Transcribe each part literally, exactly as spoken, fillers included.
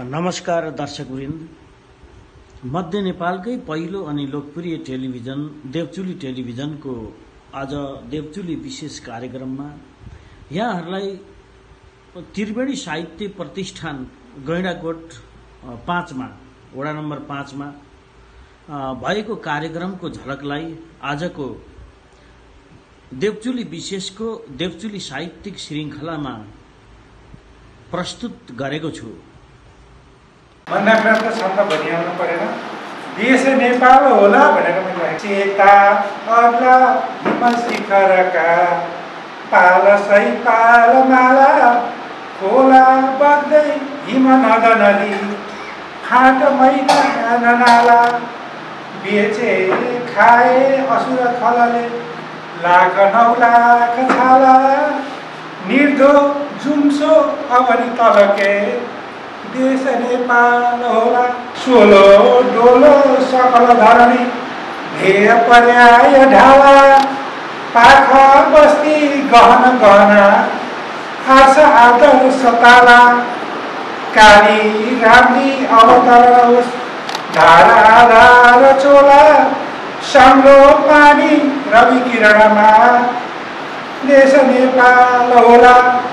नमस्कार दर्शकवृन्द, मध्य नेपालकै पहिलो अनि लोकप्रिय टेलिभिजन देवचुली टेलिभिजनको आज देवचुली विशेष कार्यक्रममा यहाँहरूलाई त्रिवेणी साहित्य प्रतिष्ठान गैंडाकोट पाँचमा वडा नम्बर पाँचमा भएको कार्यक्रमको झलकलाई आजको देवचुली विशेषको देवचुली साहित्यिक श्रृंखलामा प्रस्तुत गरेको छु। भन्दा त छन्द भनिहाल्नु परेन। देश नेपाल होला भनेर मैले चेता अग्ला हिम शिखरका पाल सही पाल माला खोला बग्दै हिम नद नदी फाट मैदान नाला बेचे खाए असुर खलले लाख नौ लाख छाला निर्धो जुम्सो अवनी तलके देश नेपाल होला सोलो डोलो सकल धरणी ध्येय पर्याय ढाला पाखा बस्ती गहन गहना आशा आदर सताला काली रामली अवतार होस् धारा धार चोला साङ्लो पानी रवि किरणमा देश नेपाल होला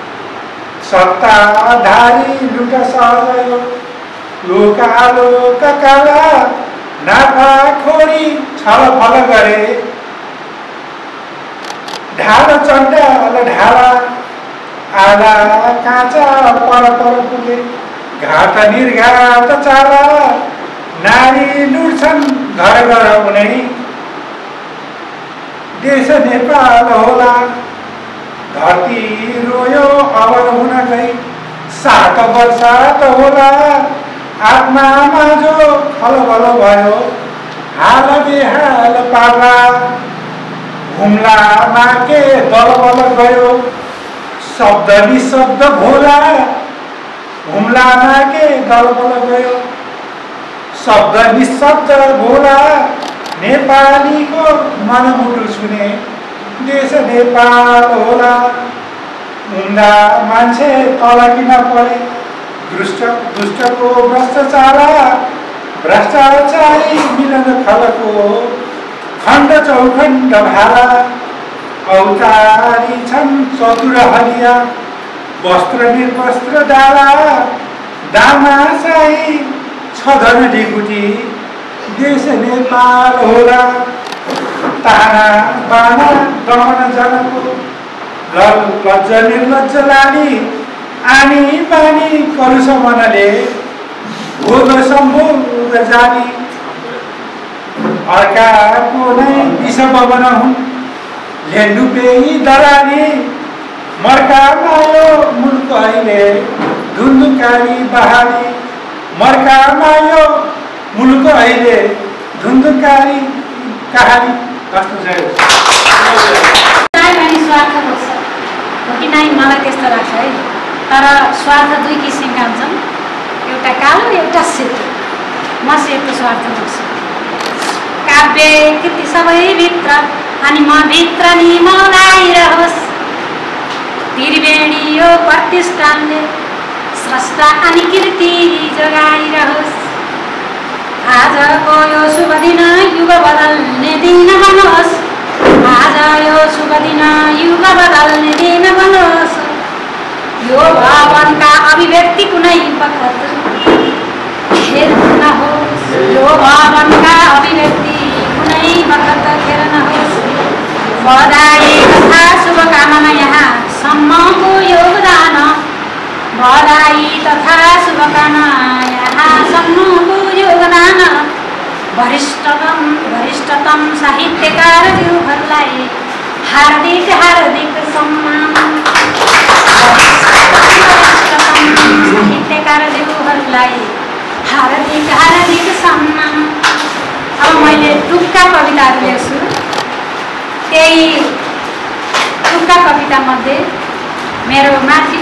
सत्ताधारी लुट सहयोग लोकालोक काला नाफाखोरी छलफल गरे ढाल चण्डाल ढाला आला काँचा पर पर पुगे घाट निर्घाट चाला नारी लुट्छन् घर घर हुने देश नेपाल होला धरती रोयो अवर हुन गई सात वर्षात होला आत्मामा जो खलबल भयो हाल बेहाल पार्ला हुम्ला माके दलबल गयो शब्द निशब्द भोला हुम्ला माके दलबल गयो शब्द निशब्द भोला नेपालीको मनमुटु छुने देश नेपाल होला हुँदा मान्छे तल किन परे दुष्ट दुष्टको भ्रष्टाचार भ्रष्टाचारी मिलन खलको खण्ड चौखण्ड भाला औतारी छन् चतुर हलिया वस्त्र निर्वस्त्र डाला दामा साई छधन ढिकुटी देश नेपाल होला ताना बाना दमन जनको लल लज्ज निर्लज्ज लानी आनी पानी कलुष मनले भोग सम्भोग जानी अर्काको नै विष बबन हुन् लेन्डुपेही दरानी मर्का मायो मुल्क अहिले धुन्धुकारी बहाली मर्का मायो मुल्क अहिले धुन्धुकारी कहानी कस्तो चाहिँ स्वार्थ लाग्छ हो कि नाइ मलाई त्यस्तो लाग्छ है। तर स्वार्थ दुई किसिमका हुन्छन्, एउटा कालो एउटा सेतो। म सेतो स्वार्थ लाग्छ। काव्य कृति सबै भित्र अनि म भित्र नि मलाइरहोस् त्रिवेणी यो प्रतिष्ठानले स्रष्टा अनि कृति जोगाइरहोस्। आजको यो शुभ दिन युग बदल्ने दिन बनोस् आज यो शुभ दिन युग बदल्ने दिन बनोस्। यो भावनका अभिव्यक्ति कुनै बखत खेर नहोस्। यो भावनका अभिव्यक्ति कुनै बखत खेर नहोस्। बधाई तथा शुभकामना यहाँ सम्मको योगदान बधाई तथा शुभकामना यहाँ सम्मको योगदान वरिष्ठतम वरिष्ठतम साहित्यकारज्यूहरूलाई हार्दिक हार्दिक सम्मान। वरिष्ठतम साहित्यकारज्यूहरूलाई हार्दिक हार्दिक सम्मान। अब मैले टुक्का कविताहरू लेख्छु। त्यही टुक्का कविता मध्ये मेरो माथि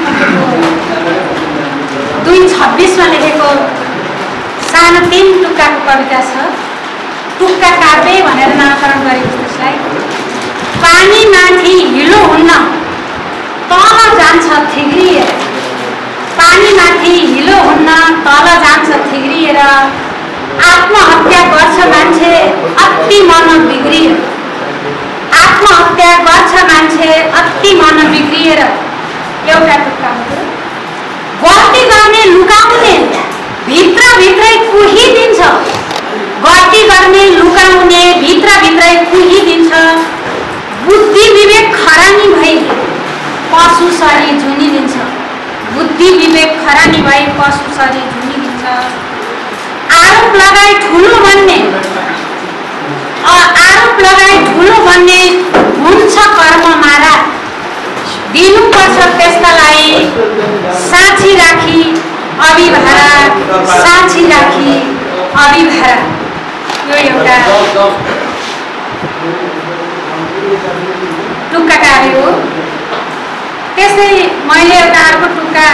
दुई छब्बिसमा लेखेको सानो तीन टुक्काको कविता छ। टुक्का काव्य भनेर नामकरण गरेको त्यसलाई। पानी माथि हिलो हुन्न तल जान्छ थिग्रिएर पानीमाथि हिलो हुन्न तल जान्छ थिग्रिएर, आत्महत्या गर्छ मान्छे अति मन बिग्रिएर, आत्महत्या गर्छ मान्छे अति मन बिग्रिएर। एउटा टुक्का हो, गल्ती गर्ने लुकाउने भित्रभित्रै कुहिदिन्छ, गल्ती गर्ने लुकाउने भित्रभित्रै कुहिदिन्छ, बुद्धि विवेक खरानी भई पशु शरीर झुनिदिन्छ, बुद्धि विवेक खरानी भई पशु शरीर झुनिदिन्छ। आरोप लगाई ठुलो भन्ने आरोप लगाई ठुलो भन्ने हुन्छ कर्म मारा, दिनुपर्छ त्यसलाई साक्षी राखी अभिभारा, साक्षी राखी अभिभारा। यो एउटा टुक्का कार्य हो। त्यस्तै मैले एउटा अर्को टुक्का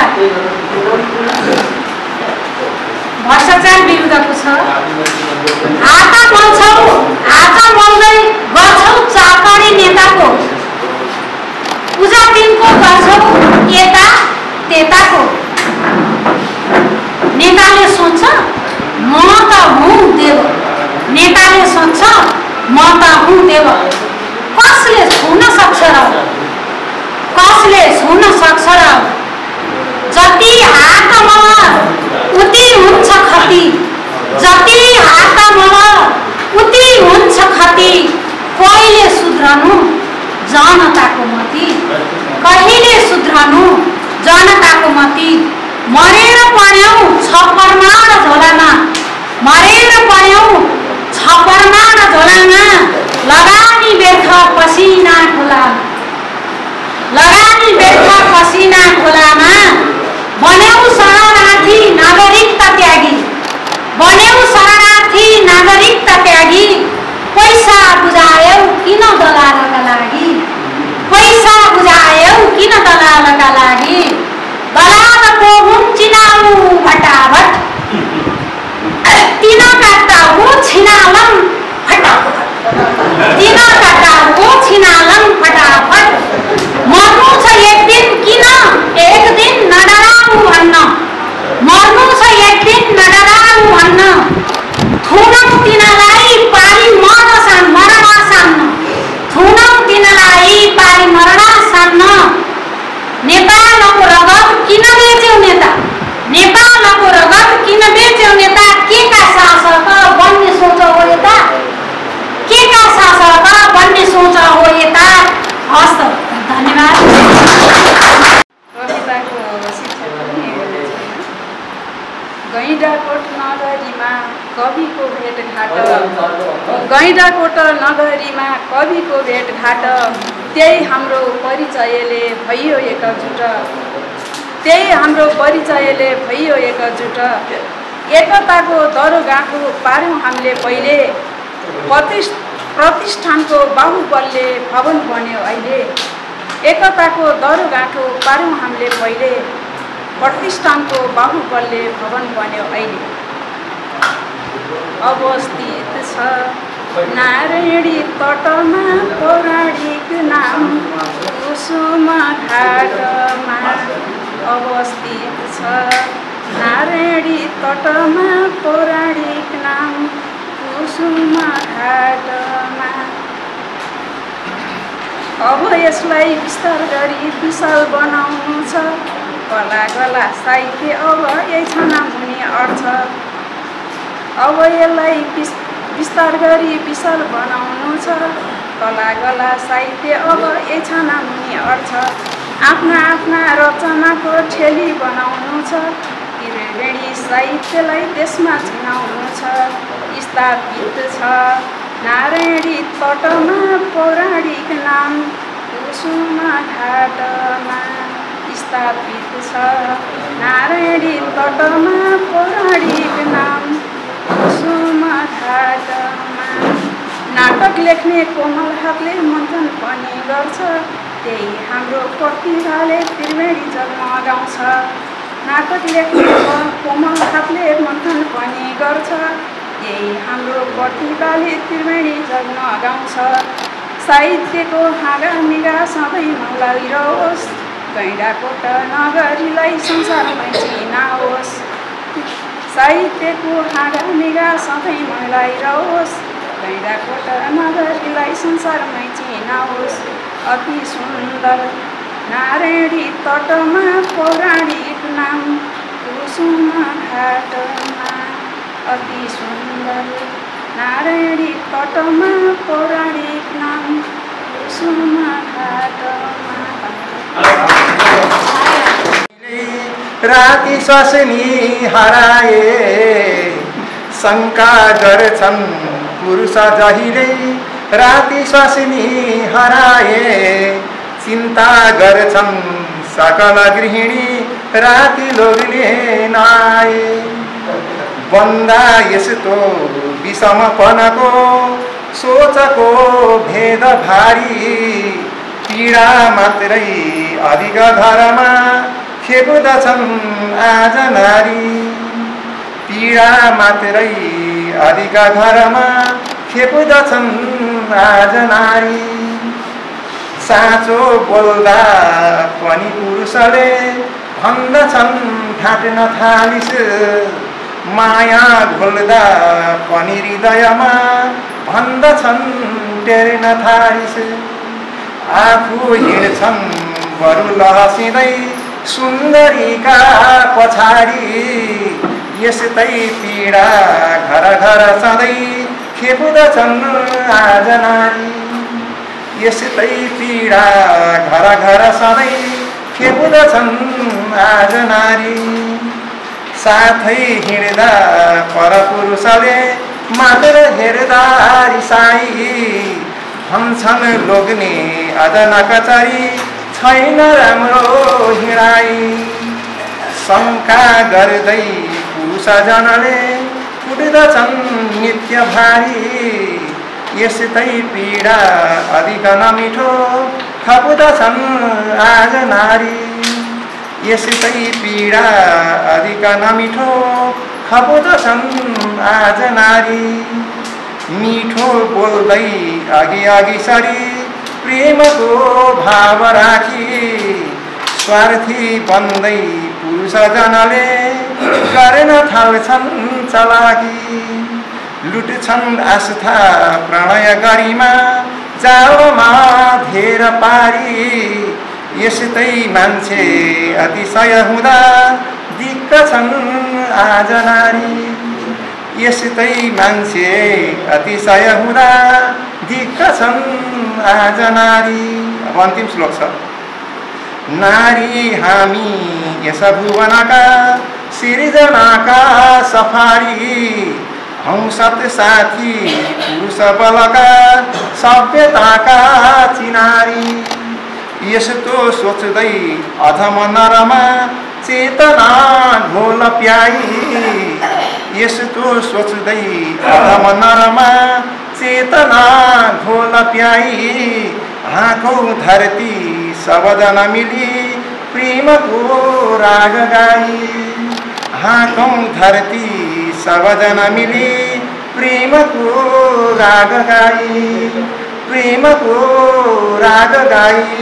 भ्रष्टाचार विरुद्धको छ। हात मल्छौ, हात मल्दै गर्छौ चाकरी नेताको, पूजा दिनको गर्छौ यता त्यताको। नेताले सोच्छ म त हुँ देव, नेताले सोच्छ म त हुँ देव। कसले छुन सक्छ र, कसले छुन सक्छ र? जति हातमा उति हुन्छ खती, जति हातमा उति हुन्छ खती। कहिले सुध्रनु जनताको मती, कहिले सुध्रनु जनताको मती। मरेर पढ्यौँ छप्परमा र झोलामा, मरेर पढ्यौँ छप्परमा र झोलामा। लगानी व्यर्थ पसिना खोला, लगानी व्यर्थ पसिना खोलामा। बन्यौ शरणार्थी नागरिकता त्यागी, बन्यौ शरणार्थी नागरिकता त्यागी। पैसा बुझायौ किन दलालका लागि, पैसा बुझायौ किन दलालका लागि। दलालको हुन् चिनाउ भटाभट, तिनका टाउको छिनालम फटाफट, तिनका टाउको छिनालम फटाफट। मर्नु छ एक दिन किन एक दिन नडराउ भन्न, मर्नु छ एक दिन नडराउ भन्न। थुनौ तिनलाई पारी मर्न सान मरण सान्न, थुनौ तिनलाई पारी मरण सान्न। नेपालको रगत किन बेच्यौ नेता, नेपालको रगत किन बेच्यौ नेता। के का शासक बन्ने सोच हो यता, के का शासक बन्ने सोच हो यता। हस्त धन्यवाद। कविताको शिक्षा पनि गैँडाकोट नगरीमा कविको भेटघाट, गैँडाकोट नगरीमा कविको भेटघाट। त्यही हाम्रो परिचयले भइयो एकजुट, त्यही हाम्रो परिचयले भइयो एकजुट। एकताको दरो गाँठो पार्यौँ हामीले पहिले, प्रतिष्ठ प्रतिष्ठानको बाहुबलले भवन बन्यो अहिले। एकताको दरो गाँठो पार्यौँ हामीले पहिले, प्रतिष्ठानको बाहुबलले भवन बन्यो अहिले। अवस्थित छ नारायणी तटमा पौराणिक नाम कुसुम घाटमा, अवस्थित छ नारायणी तटमा पौराणिक नाम कुसुम घाटमा। अब यसलाई विस्तार गरी विशाल बनाउनु छ, कला कला साहित्य अब यही छाना मुनि अट्छ। अब यसलाई विस्तार गरी विशाल बनाउनु छ, कला कला साहित्य अब यही छाना मुनि अट्छ। आफ्ना आफ्ना रचनाको ठेली बनाउनु छ, त्रिवेणी साहित्यलाई देशमा चिनाउनु छ। स्थापित छ नारायणी तटमा पौराणिक नाम कुसुम घाटमा, स्थापित छ नारायणी तटमा पौराणिक नाम कुसुम घाटमा। नाटक लेख्ने कोमल हातले मन्थन पनि गर्छ, त्यही हाम्रो प्रतिभाले त्रिवेणी जगमा गाउँछ। नाटक लेख्ने कोमल हातले मन्थन पनि गर्छ, यही हाम्रो प्रतिभाले त्रिवेणी जगमा गाउँछ। साहित्यको हाँगा निगा सधैँ नलागिरहोस्, गैँडाकोट नगरीलाई संसारमै चिनाओस्। साहित्यको हाँगा निगा सधैँ मलाई रहोस्। गैँडाकोट नगरीलाई संसारमै चिनाओस्। अति सुन्दर नारायणी तटमा पौराणिक नाम कुसुम घाटमा। अति सुन्दर नारायणी तटमा पौराणिक नाम कुसुम घाटमा। राति स्वास्नी हराए शङ्का गर्छन् पुरुष जहिले। राति स्वास्नी हराए चिन्ता गर्छन् सकल गृहिणी। राति लोग्ने नआए बन्दा यस्तो विषमपनको सोचको भेद भारी। पीडा मात्रै अधिक घरमा खेप्दछन् आज नारी। पीडा मात्रै अधिक घरमा खेप्दछन् आज नारी। साँचो बोल्दा पनि पुरुषले भन्दछन् ढाँट्न थालिस। माया घोल्दा पनि हृदयमा भन्दछन् टेर्न थालिस। आफू हिँड्छन् बरु लहसिँदै सुन्दरीका पछाडि। यस्तै पीडा घर घर सधैँ खेप्दछन् आज नारी। यस्तै पीडा घर घर सधैँ खेप्दछन् आज नारी। साथै हिँड्दा परपुरुषले मात्र हेर्दा रिसाई। भन्छन् लोग्ने अझ नकचरी छैन राम्रो हिँडाई। शङ्का गर्दै पुरुषजनले कुट्दछन् नित्य भारी। यस्तै पीडा अधिक नमिठो खप्दछन् आज नारी। यस्तै पीडा अधिक नमिठो खप्दछन् आज नारी। मिठो बोल्दै अघि अघि सरी प्रेमको भाव राखी। स्वार्थी बन्दै पुरुषजनले गर्न थाल्छन् चलाकी। लुट्छन् आस्था प्रणय गरिमा जालमा धेर पारी। यस्तै मान्छे अतिशय हुँदा दिक्क छन् आज नारी। यस्तै मान्छे अतिशय हुँदा दिक्क छन् आज नारी। अब अन्तिम श्लोक छ। नारी हामी यस भुवनका सिर्जनाका सफारी। हौ सत साथी पुरुष बलका सभ्यताका चिनारी। यस्तो सोच्दै अधम नरमा चेतना घोल प्याई। यस्तो सोच्दै अधम नरमा चेतना घोल प्याई। हाँकौँ धरती सबजना मिली प्रेमको राग गाई। हाँकौँ धरती सबजना मिली प्रेमको राग गाई। प्रेमको राग गाई।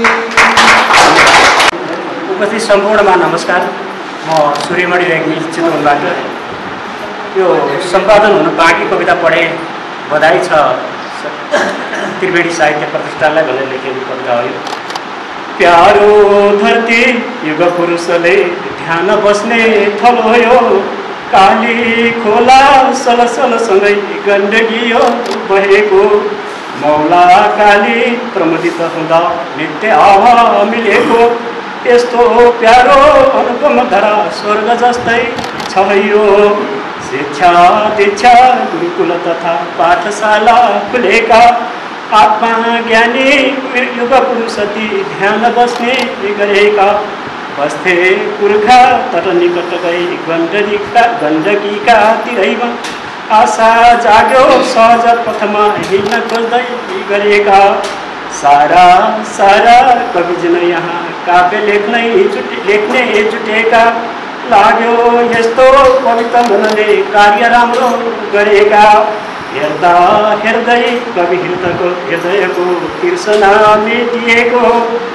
उपस्थित सम्पूर्णमा नमस्कार। म सूर्यमणि रेग्मी चितवनबाट। यो सम्पादन हुन बाँकी कविता पढे बधाई छ त्रिवेणी साहित्य प्रतिष्ठानलाई भनेर लेखेको कविता हो यो। प्यारो धरती युग पुरुषले ध्यान बस्ने थलो हो यो। काली खोला सलसलसँगै गण्डकी हो बहेको। मौला काली प्रमुदित हुँदा नित्य आभा मिलेको। यस्तो प्यारो अनुपम धरा स्वर्ग जस्तै छ यो। शिक्षा दीक्षा गुरुकुल तथा पाठशाला खुलेका। आत्मा ज्ञानी युग पुरुषती ध्यान बस्ने गरेका। बस्थे पुर्खा तर निकट गई गण्डकीका गण्डकीका तिरैमा। आशा जाग्यो सहज पथमा हिँड्न खोज्दै गरेका। सारा सारा कविजन यहाँ काव्य लेख्नै जुटे लेख्ने जुटेका। लाग्यो यस्तो पवित्र मनले कार्य राम्रो गरेका। हेर्दा हेर्दै कवि हृदयको हृदयको तिर्सना मेटिएको।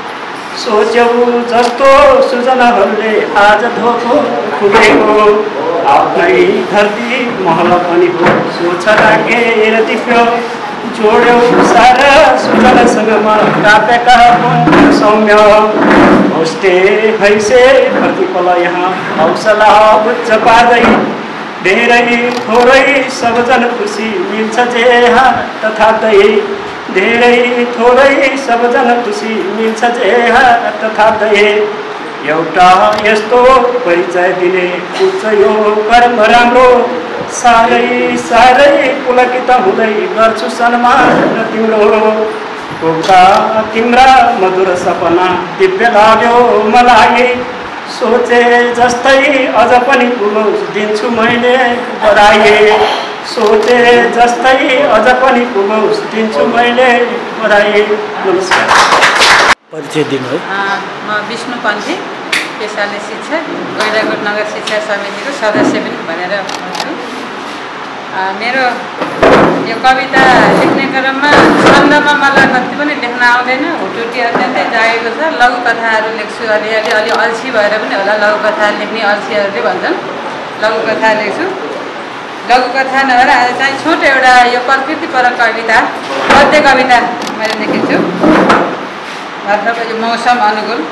सोच्यौ जस्तो सृजनाहरूले आज धोको खुलेको आफ्नै धरती महल पनि हो सोच राखेर दिप्यो जोड्यौ सारा सृजनासँगमा काव्यका पुण्य सौम्य होस्टे हैसे प्रतिपल यहाँ हौसला उच्च पार्दै धेरै थोरै सबजन खुसी मिल्छ जे तथापि धेरै थोरै सबजन खुसी मिल्छ जे तथापि एउटा यस्तो परिचय दिने उच्च यो कर्म राम्रो साह्रै साह्रै पुलकित हुँदै गर्छु सन्मान तिम्रो कोका तिम्रा मधुर सपना दिव्य लाग्यो मलाई सोचे जस्तै अझ पनि पुगोस् दिन्छु मैले बधाई सोचे जस्तै अझ पनि पुगोस् दिन्छु मैले बधाई। नमस्कार। परिचय दिन है। म विष्णु पन्थी, पेसाले शिक्षक, गैँडाकोट नगर शिक्षा समितिको सदस्य पनि भनेर भन्छु। मेरो यो कविता लेख्ने क्रममा छन्दमा मलाई कति पनि लेख्न आउँदैन, हुटुटी अत्यन्तै जागेको छ। लघु कथाहरू लेख्छु अलिअलि, अलि अल्छी भएर पनि होला लघु कथा लेख्ने अल्छीहरूले भन्छन्। लघु कथा लेख्छु। लघु कथा नभएर आज चाहिँ छोटो एउटा यो प्रकृतिपरक कविता, गद्य कविता मैले लेखेको छु। भर्खरको यो मौसम अनुकूल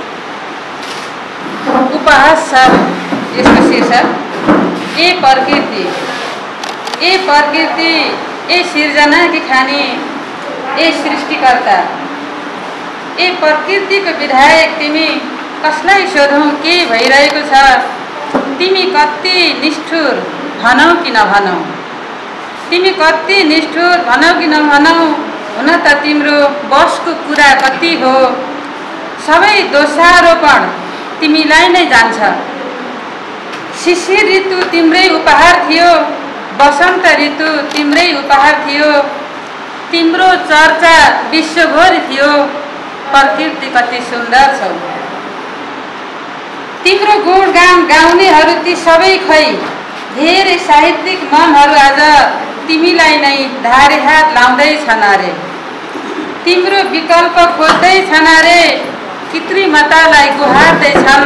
उपहास छ यसको शीर्षक। ए प्रकृति, ए प्रकृति, ए सिर्जना कि खानी, ए सृष्टिकर्ता, ए प्रकृतिको विधायक तिमी कसलाई सोधौँ के भइरहेको छ। तिमी कति निष्ठुर भनौ कि नभनौ, तिमी कति निष्ठुर भनौ कि नभनौ। हुन त तिम्रो बसको कुरा कति हो, सबै दोषारोपण तिमीलाई नै जान्छ। शिशिर ऋतु तिम्रै उपहार थियो, वसन्त ऋतु तिम्रै उपहार थियो। तिम्रो चर्चा विश्वभरि थियो, प्रकृति कति सुन्दर छौ। तिम्रो गुणगान गाउनेहरू ती सबै खै, धेरै साहित्यिक मनहरू आज तिमीलाई नै धारे हात लाउँदैछन् अरे। तिम्रो विकल्प खोज्दैछन् अरे, कृत्रिमतालाई गुहार्दैछन्।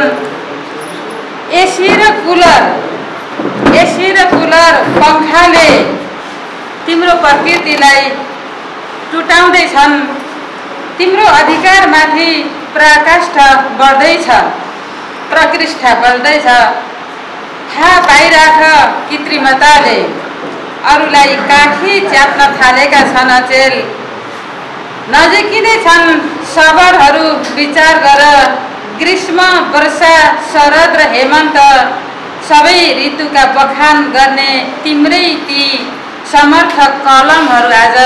एसी र कुलर, एसी र कुलर पङ्खाले तिम्रो प्रकृतिलाई टुटाउँदैछन्। तिम्रो अधिकारमाथि पराकाष्ठ बढ्दैछ, प्रकृष्ठ बढ्दैछ। थाहा पाइराख कृत्रिमताले अरूलाई काखी च्याप्न थालेका छन् अचेल। नजिकिँदै छन् सबरहरू विचार गर, ग्रीष्म वर्षा शरद र हेमन्त सबै ऋतुका बखान गर्ने तिम्रै ती समर्थक कलमहरू आज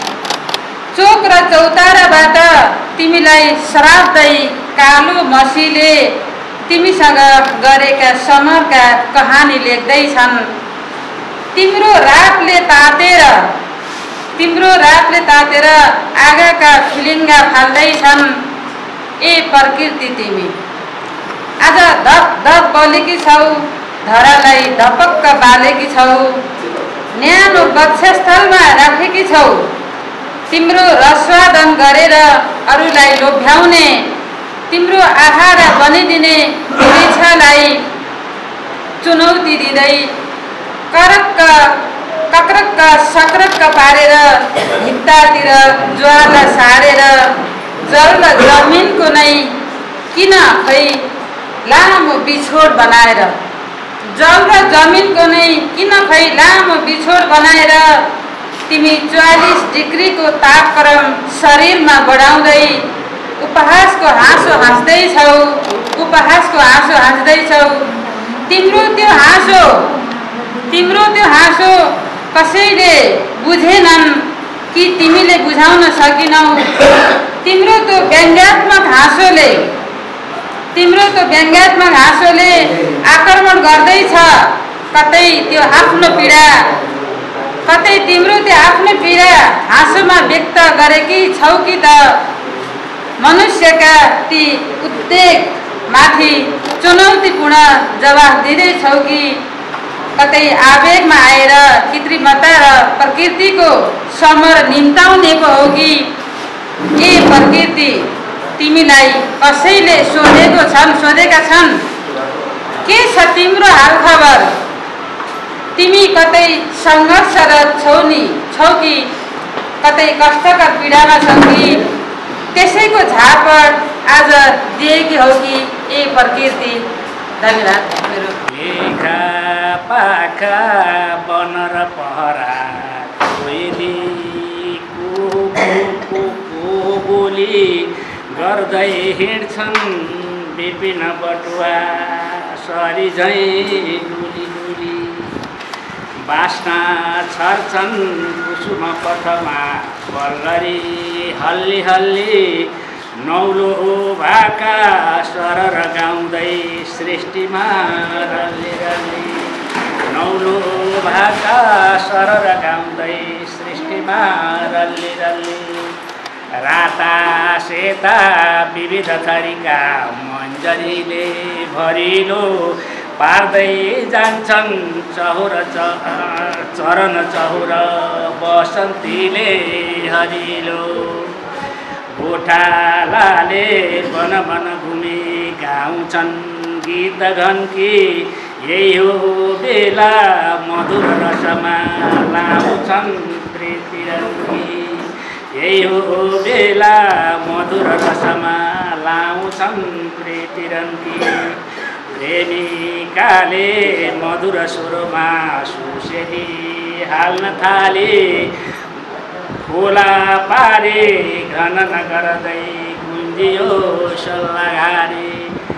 चोक र चौताराबाट तिमीलाई श्राप्दै कालो मसीले तिमीसँग गरेका समरका कहानी लेख्दैछन्। तिम्रो रातले तातेर, तिम्रो रातले तातेर आगाका फिलिङ्गा फाल्दैछन्। ए प्रकृति तिमी आज धप धप बलेकी छौ, धरालाई धपक्क बालेकी छौ। न्यानो वक्षस्थलमा राखेकी छौ, तिम्रो रसवादन गरेर अरूलाई लोभ्याउने, तिम्रो आहार बनिदिने इच्छालाई चुनौती दिँदै करक्क कक्रक्क सक्राक्क पारेर भित्तातिर ज्वाला सारेर जल र जमिनको नै किन खै लामो बिछोड बनाएर, जल र जमिनको नै किन खै लामो बिछोड बनाएर तिमी चौवालीस डिग्रीको तापक्रम शरीरमा बढाउँदै उपहासको हाँसो हाँस्दैछौ, उपहासको हाँसो हाँस्दैछौ। तिम्रो त्यो हाँसो, तिम्रो त्यो हाँसो कसैले बुझेनन् कि तिमीले बुझाउन सकिनौ। तिम्रो त्यो व्यङ्ग्यात्मक हाँसोले, तिम्रो त्यो व्यङ्ग्यात्मक हाँसोले आक्रमण गर्दैछ कतै त्यो आफ्नो पीडा, कतै तिम्रो त्यो आफ्नो पीडा हाँसोमा व्यक्त गरेकी छौ कि त मनुष्यका ती उद्वेग माथि चुनौतीपूर्ण जवाफ दिँदैछौ कि कतै आवेगमा आएर कृत्रिमता र प्रकृतिको समर निम्ताउने पो हो कि। ए प्रकृति, तिमीलाई कसैले सोधेको छन् सोधेका छन् के छ तिम्रो हालखबर? तिमी कतै सङ्घर्षरत छौ नि छौ कि कतै कष्टका पीडामा छौ कि त्यसैको झापड आज दिएकी हौ कि ए प्रकृति? धन्यवाद। मेरो लेखा पाखा बनर पहरा कोइलीको को बोली गर्दै हिँड्छन् विपिन बटुवा सरी झैँ डुली डुली बास्ना छर्छन् कुसुम पथमा बल्लरी हल्ली हल्ली नौलो भाका सरर गाउँदै सृष्टिमा रल्ली रल्ली नौलो भाका सरर गाउँदै सृष्टिमा रल्ली रल्ली राता सेता विविध थरीका मन्जरीले भरिलो पार्दै जान्छन् चहुर चरण चहुर बसन्तीले हरिलो गोठालाले वन वन घुमी गाउँछन् गीत घन्की यही हो बेला मधुर रसमा लाउँछन् प्रीतिरङ्गी यही हो बेला मधुर रसमा लाउँछन् प्रीतिरङ्गी प्रेमिकाले मधुर स्वरमा सुसेली हाल्न थाले खोला पारे घनन गर्दै गुन्जियो सल्लाहारी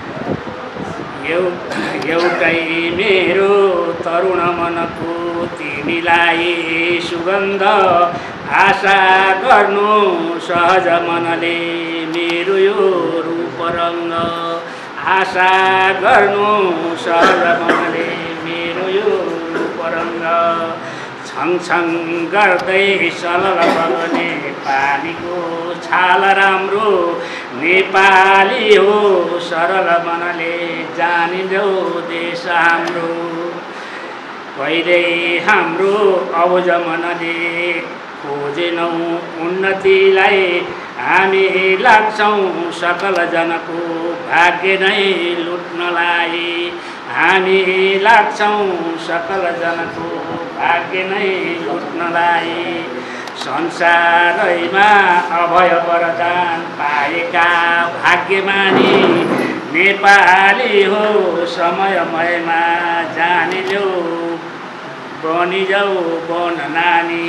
एउटै मेरो तरुण मनको तिमीलाई सुगन्ध आशा गर्नु सहज मनले मेरो यो रूप रङ्ग आशा गर्नु सहज मनले मेरो यो रूप रङ्ग छङछङ गर्दै सलल बग्ने पानीको छाल राम्रो नेपाली हो सरल मनले जानिदेऊ देश हाम्रो कहिल्यै हाम्रो अबुझ मनले खोजेनौ उन्नतिलाई हामी लाग्छौँ सकल जनको भाग्य नै लुट्नलाई हामी लाग्छौँ सकल जनको भाग्य नै लुट्नलाई संसारैमा अभय वरदान पाएका भाग्यमानी नेपाली हो समयमयमा जानिदेऊ बनिजाऊ बन नानी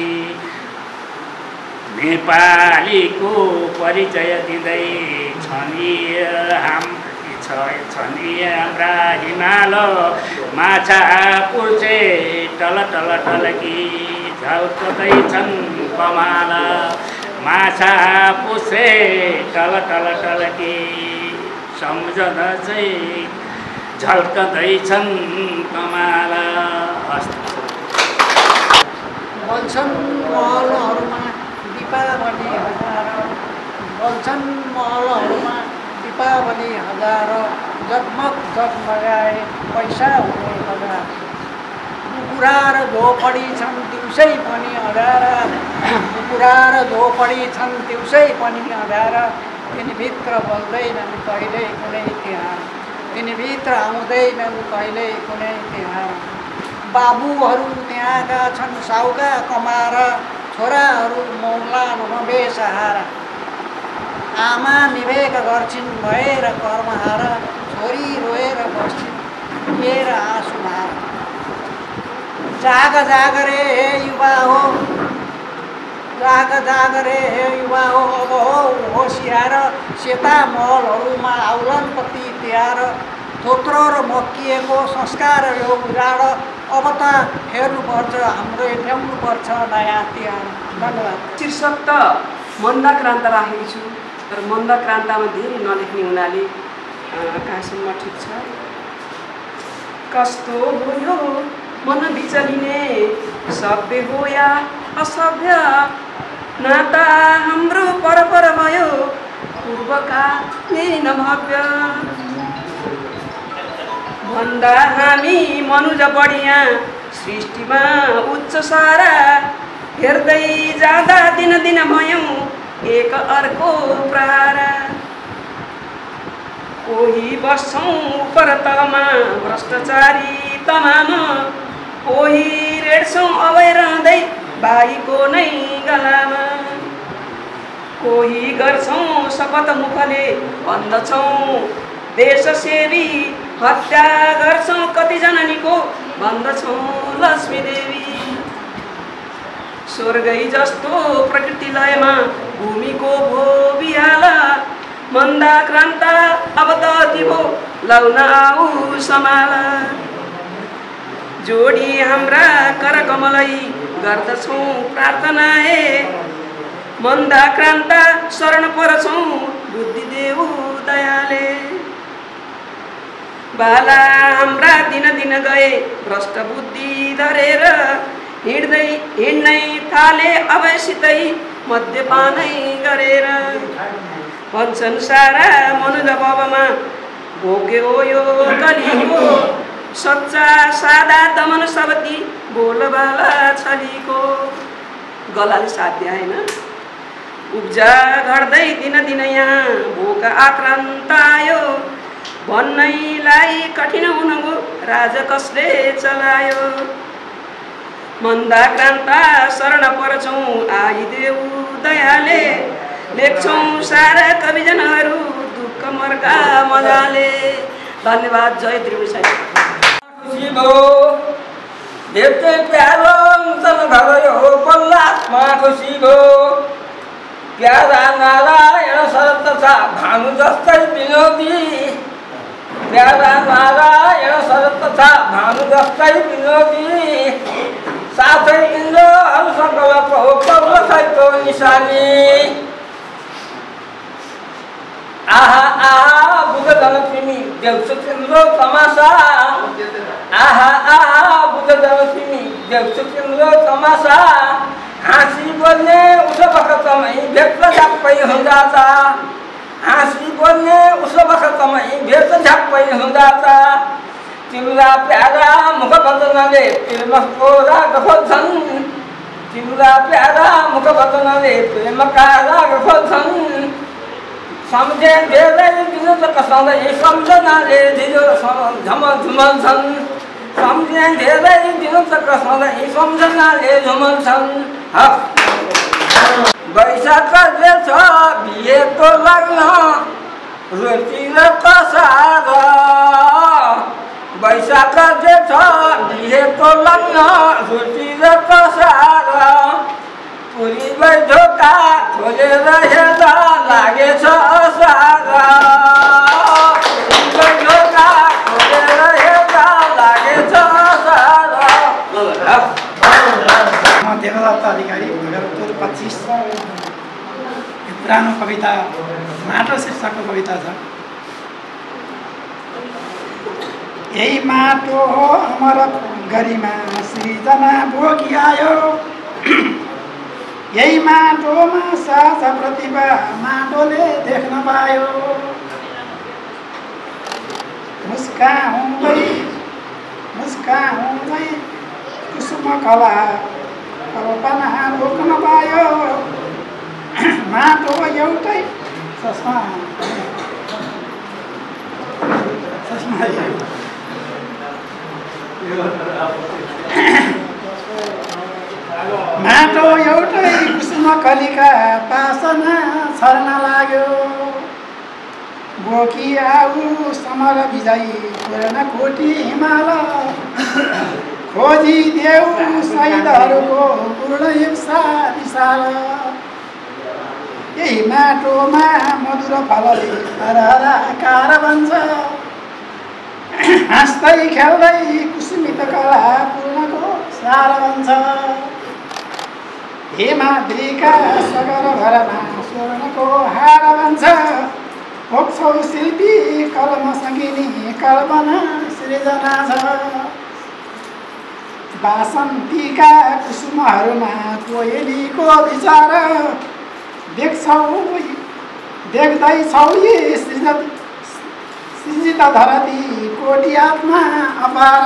नेपालीको परिचय दिँदै छन् हाम छन् हाम्रा हिमाल माछा पुर्छे टल टल टलकी झल्कदैछन् कमाल माछा पुर्छे टल टल टलकी सम्झना चाहिँ झल्कदैछन् कमाल। बल्छन् महलहरूमा दीपावली हजार बल्छन् महलहरूमा दीपावली हजार जगमग जगमगाए पैसा हुने हजार कुकुरा र झोपडी छन् दिउँसै पनि अँधारा कुकुरा र झोपडी छन् दिउँसै पनि अँधारा तिनीभित्र बल्दैनन् कहिल्यै कुनै तिहार तिनीभित्र आउँदैनन् कहिल्यै कुनै तिहार बाबुहरू त्यहाँका छन् साउका कमार छोराहरू मौलान बेसहारा आमा निवेक गर्छिन् भएर कर्महार छोरी रोएर बस्छिन् लिएर आँसु धार जाग जाग रे हे युवा हो जाग जाग रे हे युवा हो अब हो होसियार सेता महलहरूमा आउलन कति तिहार थोत्रो र मक्किएको संस्कार यो उजाड अब त हेर्नुपर्छ हाम्रो ल्याउनुपर्छ नयाँ तिहार। धन्यवाद। शीर्षक त मन्दक्रान्त राखेको छु तर मन्दक्रान्तमा धेरै नलेख्ने हुनाले कहाँसम्म ठिक छ। कस्तो हो यो मन बिचलिने सभ्य हो या असभ्य नाता हाम्रो परपर भयो पूर्वका नै भव्य भन्दा हामी मनुज बढिया सृष्टिमा उच्च सारा हेर्दै जाँदा दिन दिन भयौँ एक अर्को प्रहारा कोही बस्छौँ उपर तलमा भ्रष्टाचारी तमाम, कोही रेड्छौँ अभय रहँदै बाईको नै गलामा, कोही गर्छौँ शपथ मुखले भन्दछौँ देशसेवी, हत्या गर्छौँ कति जननीको भन्दछौँ लक्ष्मी देवी। स्वर्गै जस्तो प्रकृति लयमा भूमिको भो बिहाल, मन्दाक्रान्त अब त तिम्रो लाउन आऊ समाल। जोडी हाम्रा कर कमलै गर्दछौँ प्रार्थना हे, मन्दाक्रान्त शरण पर्छौँ बुद्धि देऊ दयाले। बाला हाम्रा दिन दिन गए भ्रष्ट बुद्धि धरेर, हिँड्दै हिँड्नै थाले अवैसितै मध्यपानै गरेर। भन्छन् सारा मनुज बाबामा भोग्यो यो कलीको, सच्चा सादा दमन सबती बोलबाला छलीको। गलाले साध्य होइन, उब्जा घट्दै दिन दिन यहाँ भोक आक्रान्त आयो, भन्नैलाई कठिन हुनको राज कसले चलायो। मन्दाक्रान्त शरण पर्छौँ आइदेऊ दयाले, लेख्छौँ सारा कविजनहरू दुःख मर्का मजाले। धन्यवाद। जय त्रिभुवन। खुसी भयो देवते प्यारो सन घर हो पल्लामा खुसी भयो, प्यारा नारायण शरद तथा भानु जस्तै विनोदी, प्यारा नारायण शरद तथा भानु जस्तै विनोदी, साथै इन्द्रहरू सकलको पौलखैको निशानी। आहा आहा बुझ जन तिमी देउछ तिम्रो तमासा, आहा आहा बुझ जन तिमी देउछ तिम्रो तमासा, हाँसी बोल्ने उस बखतमै भेट झ्याप्पै हुँदाता, हाँसी बोल्ने उस बखतमै भेट झ्याप्पै हुँदाता। तिम्रा प्यारा मुख बदनले प्रेमको राग खोज्छन्, तिम्रा प्यारा मुख बदनले प्रेमका राग खोज्छन्। सम्झे धेरै दिनु त कसैलाई सम्झनाले ढिलो झम झुमल्छन्, सम्झे धेरै दिनु त कसैलाई सम्झनाले झुमल्छन्। वैशाख छ बिहेको लग्न रोटी र कसार, वैशाख छ बिहेको लग्न रोटी र कसार। पुरी ढोका खोलेर हेर्दा लागेछ असार, पुरी ढोका खोलेर हेर्दा लागेछ असार। म देवदत्त अधिकारी भगवतपुर पच्चिस। पुरानो कविता माटो शीर्षकको कविता छ। यही माटो हो अमर गरिमा सृजना भोगी आयो, यही माटोमा साझा प्रतिभा माटोले देख्न पायो। मुस्काउँदै मुस्काउँदै कुसुम कला कल्पना रोक्न पायो। माटो एउटै चस्मा चस्मा माटो एउटै कुसुम कलिका पासना छर्न लाग्यो। बोकी आऊ समर विजयी पूर्ण कोटी हिमाल, खोजी देऊ शहीदहरूको पूर्ण हिंसा विशाल। यही माटोमा मधुर फलले हरहरा आकार बन्छ, हाँस्दै खेल्दै कुसुमित कला पूर्णको सार बन्छ। हेमाद्रीका सगर भरमा स्वर्णको हार बन्छ, पोख्छौ शिल्पी कलम सङ्गिनी कल्पना सृजना छ। बासन्तीका कुसुमहरूमा कोयलीको विचार, देख्छौ देख्दैछौ यी सृजित सृजित धरती कोटी आत्मा अपार।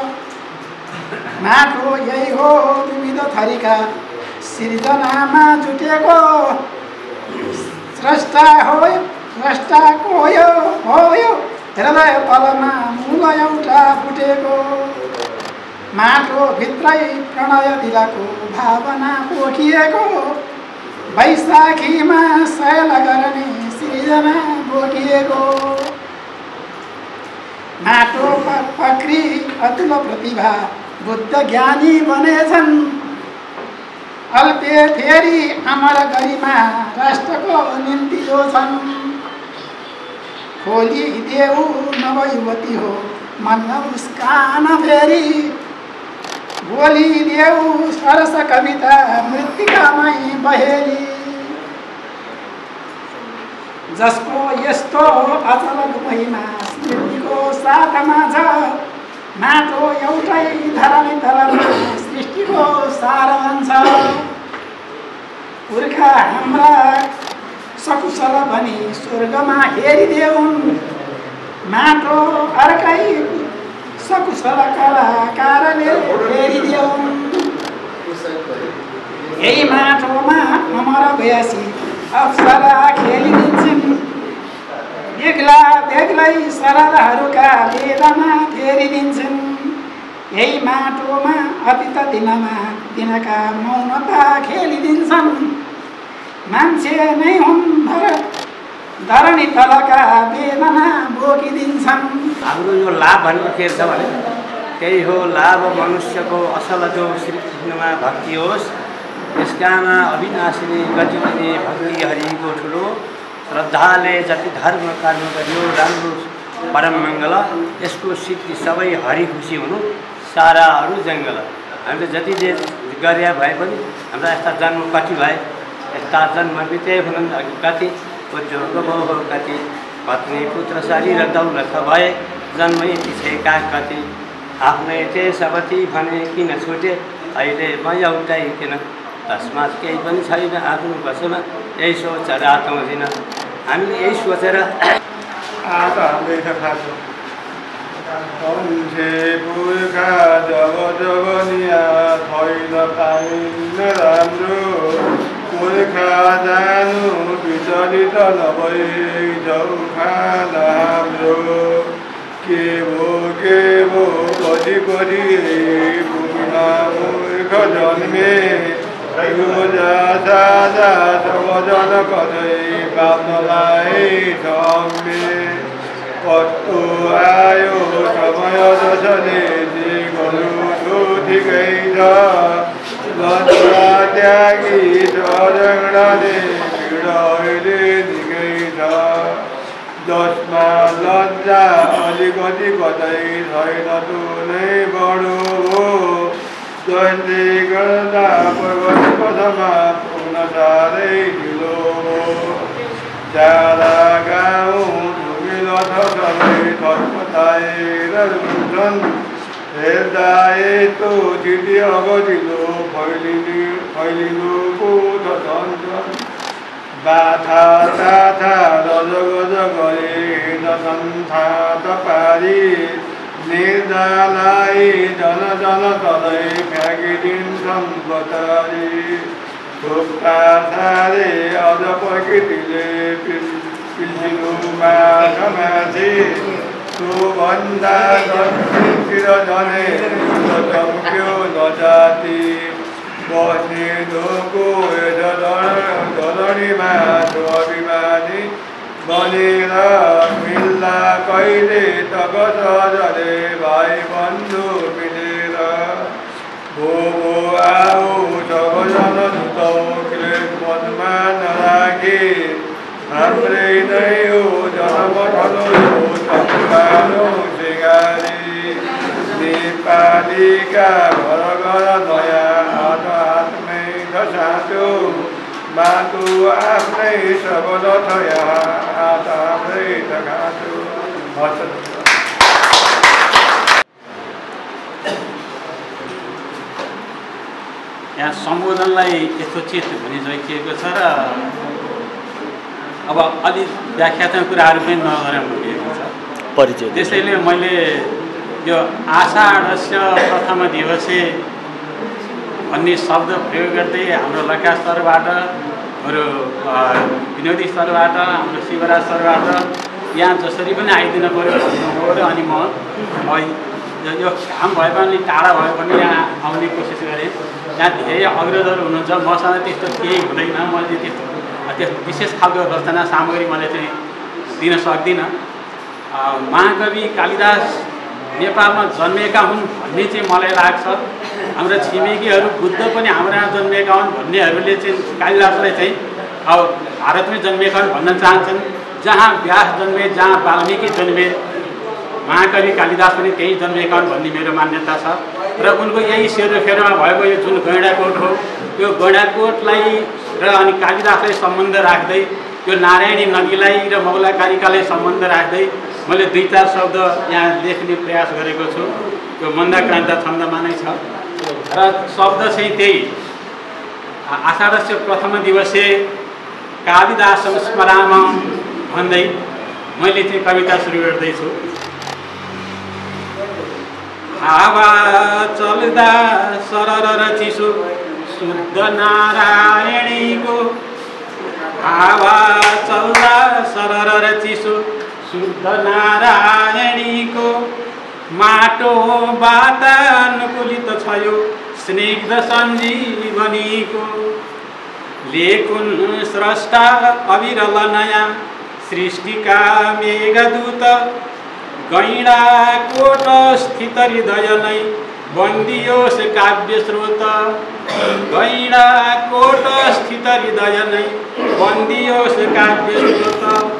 माटो यही हो विविध थरीका सृजनामा जुटेको, स्रष्टा हो स्रष्टाको यो हो यो हृदय तलमा मूल एउटा फुटेको माटो भित्रै प्रणय दिलाको भावना पोखिएको वैशाखीमा शैल गर्ने सृजना बोकिएको माटो पक्री अतुल प्रतिभा बुद्ध ज्ञानी बनेछन् अल्पे फेरि अमर गरिमा राष्ट्रको निम्ति जो छन् खोलिदेऊ नवयुवती हो मन मुस्कान फेरि बोलिदेऊ सरस कविता मृत्तिकामै बहेरी जसको यस्तो अचल महिमा स्मृतिको साथमा छ माटो एउटै धरानी तलमा सृष्टिको सारन छ पुर्खा हाम्रा सकुशल भनी स्वर्गमा हेरिदेऊन् माटो अर्कै सकुशल कलाकारले हेरिदेऊन् यही माटोमा अमर भएसी अप्सरा खेलिदिन्छन् बेग्ला बेग्लै शरदहरूका वेदना फेरिदिन्छन् यही माटोमा अतीत दिनमा तिनका मौनता खेलिदिन्छन् मान्छे नै हुन् धरणी तलका वेदना बोकिदिन्छन्। हाम्रो यो लाभ भनेको के छ भने त्यही हो लाभ मनुष्यको असल जो श्रीकृष्णमा भक्ति होस् यसकामा अविनाशिनी गतिविधि भक्ति हरिको ठुलो श्रद्धाले जति धर्म कर्म गरियो राम्रो परम मङ्गल यसको सिद्धि सबै हरि खुसी हुनु सारा अरू जङ्गल। हामीले जति जे गरे भए पनि हाम्रा यस्ता जन्म कति भए यस्ता जन्म बिते हुन् कति उद्योग बहु कति पत्नी पुत्र शरीर दौलत भए जन्मै पिछेका कति आफ्नै त्यसवती भने किन छुटे अहिले म एउटै किन तस्मात् केही पनि छैन आफ्नो बसमा यही सोच रातौँ दिन हामीले यही सोचेर आज हामीले थाहा छ मान्छे पुर्खा जब जब निया छैन पाइन्न राम्रो पुर्खा जानु विचलित नभई जाऊ खाना हाम्रो के भो के भो कति कति पुर्खा मूर्ख जन्मे जा जा सबजन कतै पाप्नलाई सम्मे कस्तो आयो समय जसले जे गर्नु ठो ठिकै छ लज्जा त्यागी झगडाले भिड अहिले निकै छ जसमा लज्जा अलिकति कतै छैन तँ नै बढो हो जसले गर्दा पर्वत पथमा पुग्न साह्रै ढिलो जाडा गाउँ धुमिलो छ सबै छटपटाएर रुन्छन् हेर्दा यस्तो चिठी अगतिलो फैलिनु फैलिनुको छ झन् बाथा ताथा रजगज गरे हिँड्छन् थात पारी निर्दालाई जन जन तलै फ्याँकिदिन्छन् बतारी थुक्पा सारे अझ प्रकृतिले पिल्सिनु माछा माथि त्योभन्दा दक्षिणतिर झनै चम्क्यो नजाति बस्ने धोको धरणीमा अभिमानी बनेर मिल्ला कहिले तब सजले भाइ बन्धु मिलेर भो भो आऊ सबजना जुतौ क्लेश मनमा नराखे हाम्रै नै हो जन्म ठलो हो चम्कानो सिगारी नेपालीका घर घर नयाँ हात हातमै छ साँचो माटो आफ्नै सबल छ यहाँ हात आफ्नै छ घाँचो। यहाँ सम्बोधनलाई यथोचित हुने जोइएको छ र अब अलि व्याख्यात्मक कुराहरू पनि नगरेर भनिएको छ परिचय। त्यसैले मैले यो आषाढस्य प्रथम दिवसे भन्ने शब्द प्रयोग गर्दै हाम्रो लका स्तरबाट हाम्रो विनोदी सरबाट हाम्रो शिवराज सरबाट यहाँ जसरी पनि आइदिनु पऱ्यो भन्नुभयो र अनि म यो काम भए पनि टाढा भए पनि यहाँ आउने कोसिस गरेँ। यहाँ धेरै अग्रजहरू हुनुहुन्छ, मसँग त्यस्तो केही हुँदैन, मैले त्यस्तो त्यो विशेष खालको रचना सामग्री मैले चाहिँ दिन सक्दिनँ। महाकवि कालिदास नेपालमा जन्मेका हुन् भन्ने चाहिँ मलाई लाग्छ। हाम्रो छिमेकीहरू बुद्ध पनि हाम्रो यहाँ जन्मेका हुन् भन्नेहरूले चाहिँ कालिदासलाई चाहिँ अब भारतमै जन्मेका हुन् भन्न चाहन्छन्। जहाँ व्यास जन्मे, जहाँ वाल्मीकि जन्मे, महाकवि कालिदास पनि त्यही जन्मेका हुन् भन्ने मेरो मान्यता छ। र उनको यही सेरोफेरोमा भएको यो जुन गैँडाकोट हो, यो गैँडाकोटलाई र अनि कालिदासलाई सम्बन्ध राख्दै, यो नारायणी नदीलाई र मौलाकारिकालाई सम्बन्ध राख्दै मैले दुई चार शब्द यहाँ लेख्ने प्रयास गरेको छु। यो मन्दाक्रान्ता छन्दमा नै छ र शब्द चाहिँ त्यही आषाढस्य प्रथम दिवसे कालिदासं स्मरामः भन्दै मैले चाहिँ कविता सुरु गर्दैछु। हावा चल्दा सरर चिसो शुद्ध नारायणीको, हावा चल्दा सरर चिसो शुद्ध नारायणीको, माटो वातानुकूलित छ यो स्निग्ध सञ्जीवनीको। लेखुन् स्रष्टा अविरल नयाँ सृष्टिका मेघदूत, गैँडाकोट स्थित हृदय नै बन्दियोस् काव्य स्रोत, गैँडाकोट स्थित हृदय नै बन्दियोस् काव्य स्रोत।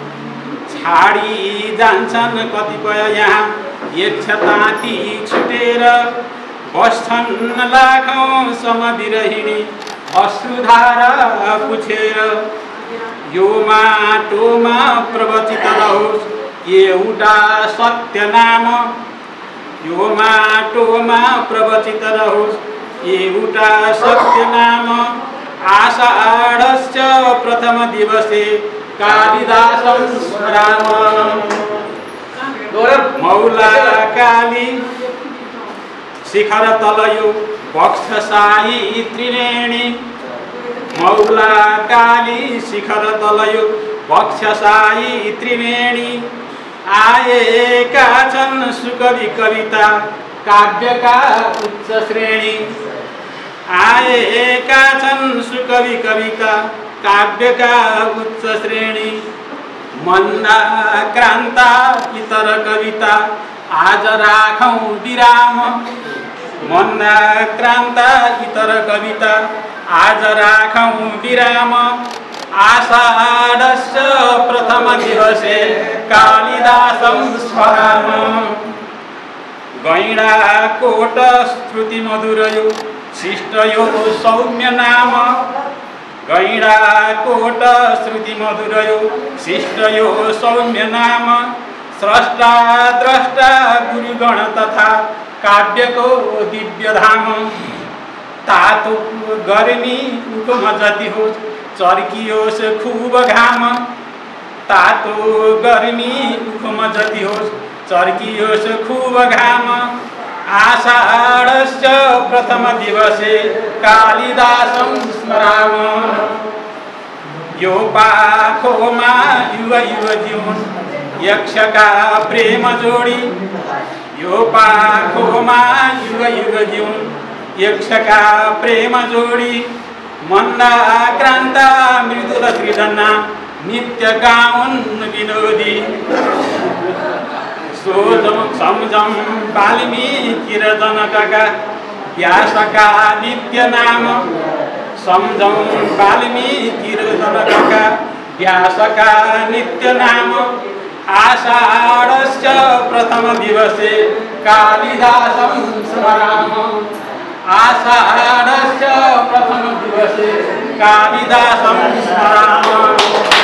छाडी जान्छन् कतिपय यहाँ यक्षताती छुटेर, बस्छन् लाखौँ समविरहिणी अश्रुधारा पुछेर। यो माटोमा प्रवचित रहोस् एउटा सत्य नाम, यो माटोमा प्रवचित रहोस् एउटा सत्य नाम। आषाढस्य प्रथम दिवसे कालिदासं स्मरामः। मौला काली शिखर तलयो वक्षसायी त्रिवेणी, मौला काली शिखर तलयो वक्षसायी त्रिवेणी। आएका छन् सुकवि कविता काव्यका उच्च श्रेणी, आएका छन् सुकवि कविता काव्यका उच्च श्रेणी। मन्दाक्रान्ता इतर कविता आज राखौँ विराम, मन्दाक्रान्ता इतर कविता आज राखौँ विराम। आषाढस्य प्रथम दिवसे कालिदासं स्मरामः। गैँडाकोट श्रुति मधुरयो शिष्टयो सौम्य नाम, गैँडाकोट श्रुति मधुरयो शिष्टयो सौम्य नाम। स्रष्टा द्रष्टा गुरुगण तथा काव्यको दिव्य धाम। तातो गर्मी उखुम जति होस् चर्कियोस् खूब घाम, तातो गर्मी उखुम जति होस् चर्कियोस् खूब घाम। आषाढस्य प्रथम दिवसे कालिदासं स्मरामः। यो पाखोमा युव युवती हुन् यक्षका प्रेम जोडी, यो पाखोमा युव युवती हुन् यक्षका प्रेम जोडी। मन्दाक्रान्ता मृदुल सृजना नित्य गाउन् विनोदी। सोझौँ सम्झौँ वाल्मीकि र जनकका व्यासका नित्य नाम, सम्झौँ वाल्मीकि र जनकका व्यासका नित्य नाम। आषाढस्य प्रथम दिवसे कालिदासं स्मरामः। आषाढस्य प्रथम दिवसे कालिदासं स्मरामः।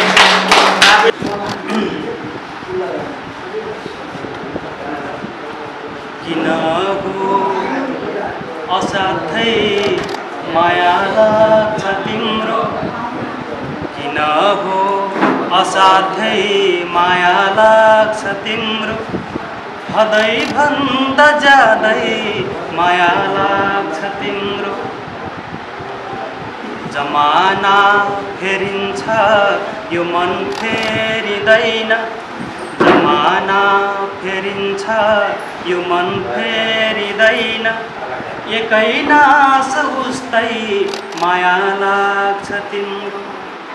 किन हो असाध्यै माया लाग्छ तिम्रो, किन हो असाध्यै माया लाग्छ तिम्रो। हदैभन्दा ज्यादै माया लाग्छ तिम्रो। जमाना फेरिन्छ यो मन फेरिँदैन जमाना फेरिन्छ यो मन फेरिँदैन एकै नास उस्तै माया लाग्छ तिम्रो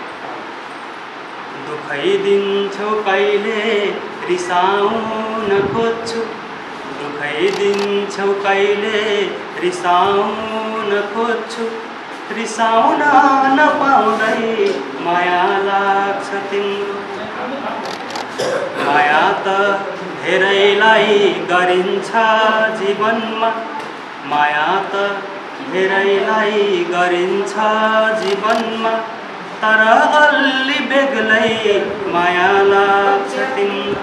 दुखै दिन्छौ कहिले रिसाउन खोज्छु दुखै दिन्छौ कहिले रिसाउन खोज्छु रिसाउन नपाउँदै माया लाग्छ तिम्रो माया त धेरैलाई गरिन्छ जीवनमा माया त धेरैलाई गरिन्छ जीवनमा तर अलि बेग्लै माया लाग्छ तिम्रो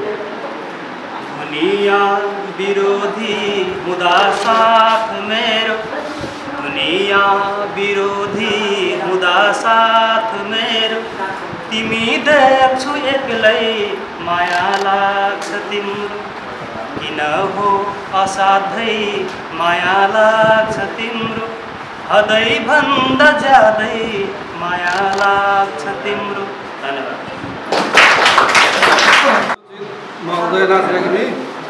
दुनिया विरोधी हुँदा साथ मेरो दुनिया विरोधी हुँदा साथ मेरो तिमी देख्छु एक्लै माया लाग्छ तिम्रो किन हो असाध्यै माया लाग्छ तिम्रो हदै भन्दा ज्यादै माया लाग्छ तिम्रो धन्यवाद म उदयनाथ रेग्मी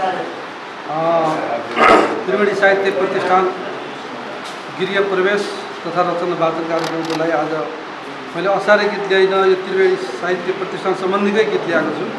त्रिवेणी साहित्य प्रतिष्ठान गृह प्रवेश तथा रचना वाचन कार्यक्रमको लागि आज मैले असारे गीत ल्याइन यो त्रिवेणी साहित्य प्रतिष्ठान सम्बन्धीकै गीत ल्याएको छु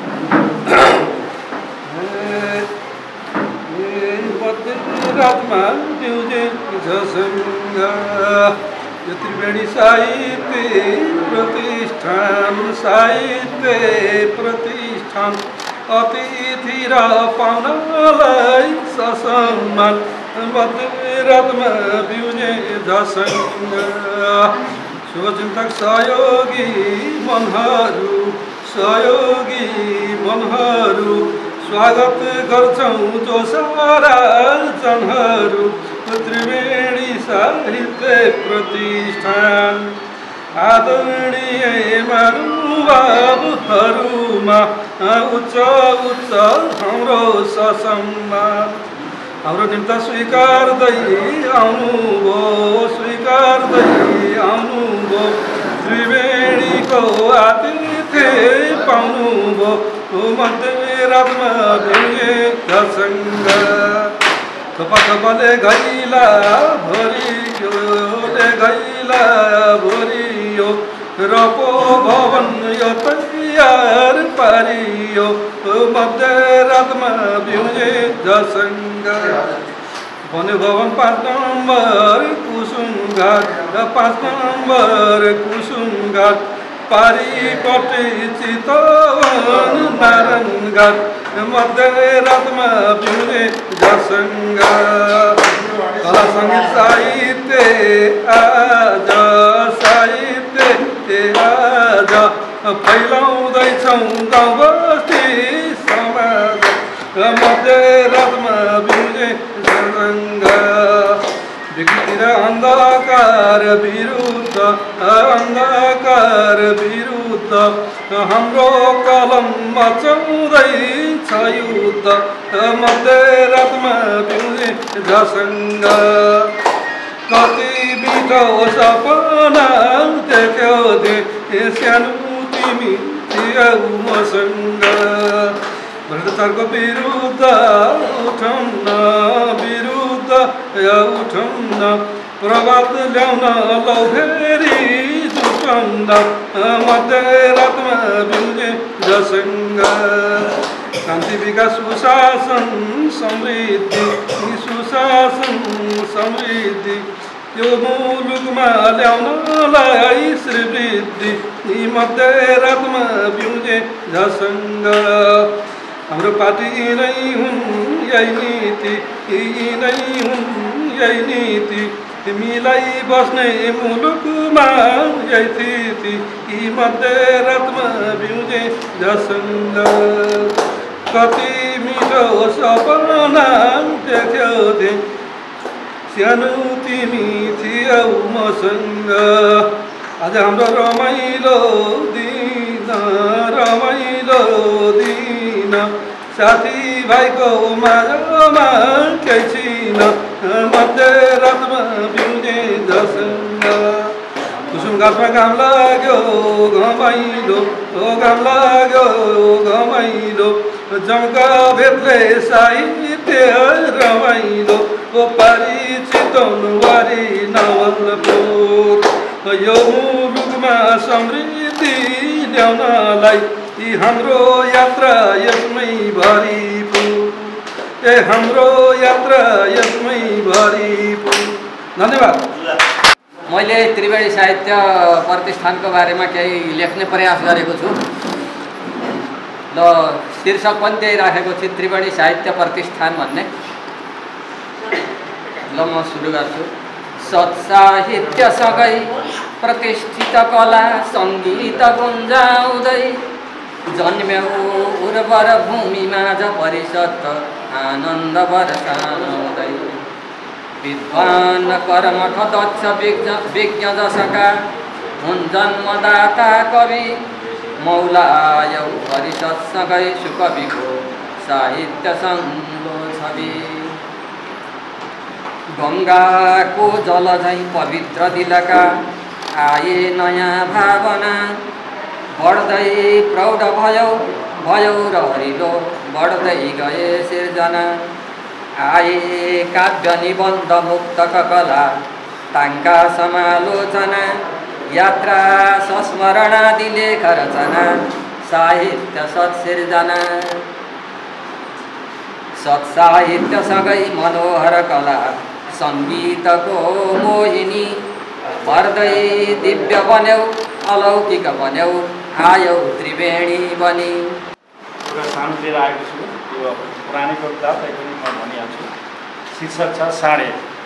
रातमा पिउँदै झसँग यो त्रिवेणी साहित्य प्रतिष्ठान साहित्य प्रतिष्ठान अतिथि र पाहुनालाई ससम्मान मध्यरातमा पिउने झसँग शुभचिन्तक सहयोगी मनहरू सहयोगी मनहरू स्वागत गर्छौँ जो सारा जनहरू त्रिवेणी साहित्य प्रतिष्ठान आदरणीय महानुभावहरूमा उच्च उच्च हाम्रो ससम्मान हाम्रो निम्ति स्वीकार्दै आउनुभयो स्वीकार्दै आउनुभयो त्रिवेणीको आतिथ्य पाउनुभयो मध्यरातमा भेगसँग थपा थपले घैला भरियो ले घैला भरियो रपो भवन यो तयार पारियो मध्यरातमा बिउजे झसँग भन्यो भवन पाँच नम्बर कुसुम घाट पाँच नम्बर कुसुम घाट पारिपट्टि चितवन नारायण घाट मध्यरातमा बिउजे झसँग कला सङ्गीत साहित्य आज साहित्य आज फैलाउँदैछौँ गाउँ बस्ती समाज मध्यरातमा बिउजे झसँग विकृति र अन्धकार विरुद्ध अन्धकार विरुद्ध हाम्रो कलम मचाउँदैछ युद्ध मध्यरातमा बिउजे झसँग कति मिठो सपना देख्यौ दे सानो तिमी थियौ मसँग भ्रष्टाचारको विरुद्ध उठौँ न विरुद्ध उठौँ न प्रभात ल्याउन लौ फेरि जुटौँ न मध्यरातमा बिउजे झसँग शान्ति विकास सुशासन समृद्धि सुशासन समृद्धि यो मुलुकमा ल्याउनलाई श्रीवृद्धि मध्यरातमा बिउजे झसँग हाम्रो पार्टी नै हुन् यही नीति नै हुन् यही नीति मिलाई बस्ने मुलुकमा यही स्थिति यी मध्यरातमा बिउजे झसँग कति मिठो सपना देख्यौ दे सानो तिमी थियौ मसँग आज हाम्रो रमाइलो दिन रमाइलो दिन साथी भाइको माझमा केही छैन मध्यरातमा बिउजे झसँग गाछमा घाम लाग्यो घमाइलो ओ घाम लाग्यो घमाइलो जमका भेटले साहित्य रमाइलो ओ पारी चितवनवारी नवलपुर यो मुलुकमा समृद्धि ल्याउनलाई यी हाम्रो यात्रा यसमै भरिपुर ए हाम्रो यात्रा यसमै भरिपुर। धन्यवाद। मैले त्रिवेणी साहित्य प्रतिष्ठानको बारेमा केही लेख्ने प्रयास गरेको छु। ल शीर्षक पनि दिइराखेको छु त्रिवेणी साहित्य प्रतिष्ठान भन्ने। ल म सुरु गर्छु। सत्साहित्यसँगै प्रतिष्ठित कला सङ्गीत गुन्जाउँदै जन्म्यौ उर्वर भूमिमाझ परिषद आनन्द वर्षाउँदै विद्वान कर्मठ दक्ष विज्ञ विज्ञ जसका हुन् जन्मदाता कवि मौलायौ परिषदसँगै सुकविको साहित्य सङ्गो छवि। गङ्गाको जल झैँ पवित्र दिलका आए नयाँ भावना बढ्दै प्रौढ भयो भयो र हरिलो बढ्दै गए सिर्जना आए काव्य निबन्ध मुक्तक कला ताङ्का समालोचना यात्रा संस्मरणादि लेख रचना साहित्य सत्सिर्जना सत्साहित्यसँगै मनोहर कला सङ्गीतको मोहिनी बढ्दै दिव्य बन्यौ अलौकिक बन्यौ आयौ त्रिवेणी बनी। एउटा सानो लिएर आएको छु यो पुरानीको किताब पनि म भनिहाल्छु। शीर्षक छ साँडे।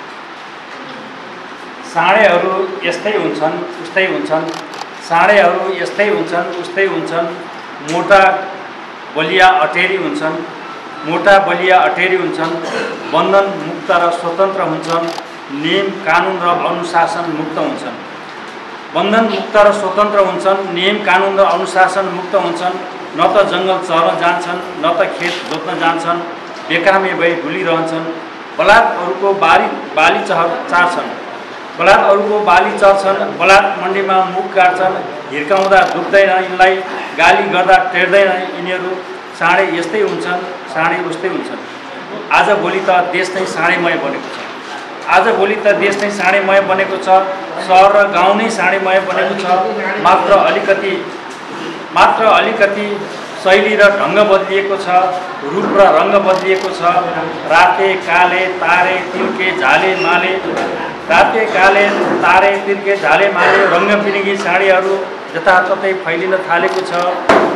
साँडेहरू यस्तै हुन्छन् उस्तै हुन्छन् साँडेहरू यस्तै हुन्छन् उस्तै हुन्छन् मोटा बलिया अटेरी हुन्छन् मोटा बलिया अटेरी हुन्छन् बन्धन मुक्त र स्वतन्त्र हुन्छन् नियम कानुन र अनुशासन मुक्त हुन्छन् बन्धन मुक्त र स्वतन्त्र हुन्छन् नियम कानुन र अनुशासन मुक्त हुन्छन् न त जङ्गल चर्न जान्छन् न त खेत जोत्न जान्छन् बेकामे भई डुलिरहन्छन् बलात् अरूको बारी बाली चहर चार्छन् बलात् अरूको बाली चर्छन् बलात् मन्डीमा मुख गाड्छन् हिर्काउँदा दुख्दैन यिनलाई गाली गर्दा टेर्दैन यिनीहरू साँडे यस्तै हुन्छन् साँडे उस्तै हुन्छन्। आजभोलि त देश नै साँडेमय बनेको छ आजभोलि त देश नै साँडेमय बनेको छ सहर र गाउँ नै साँडेमय बनेको छ मात्र अलिकति मात्र अलिकति शैली र ढङ्ग बदलिएको छ रूप र रङ्ग बदलिएको छ राते काले तारे तिर्के झाले माले राते काले तारे तिर्के झाले माले रङ्ग पिरिङ्गी साडीहरू जताततै फैलिन थालेको छ।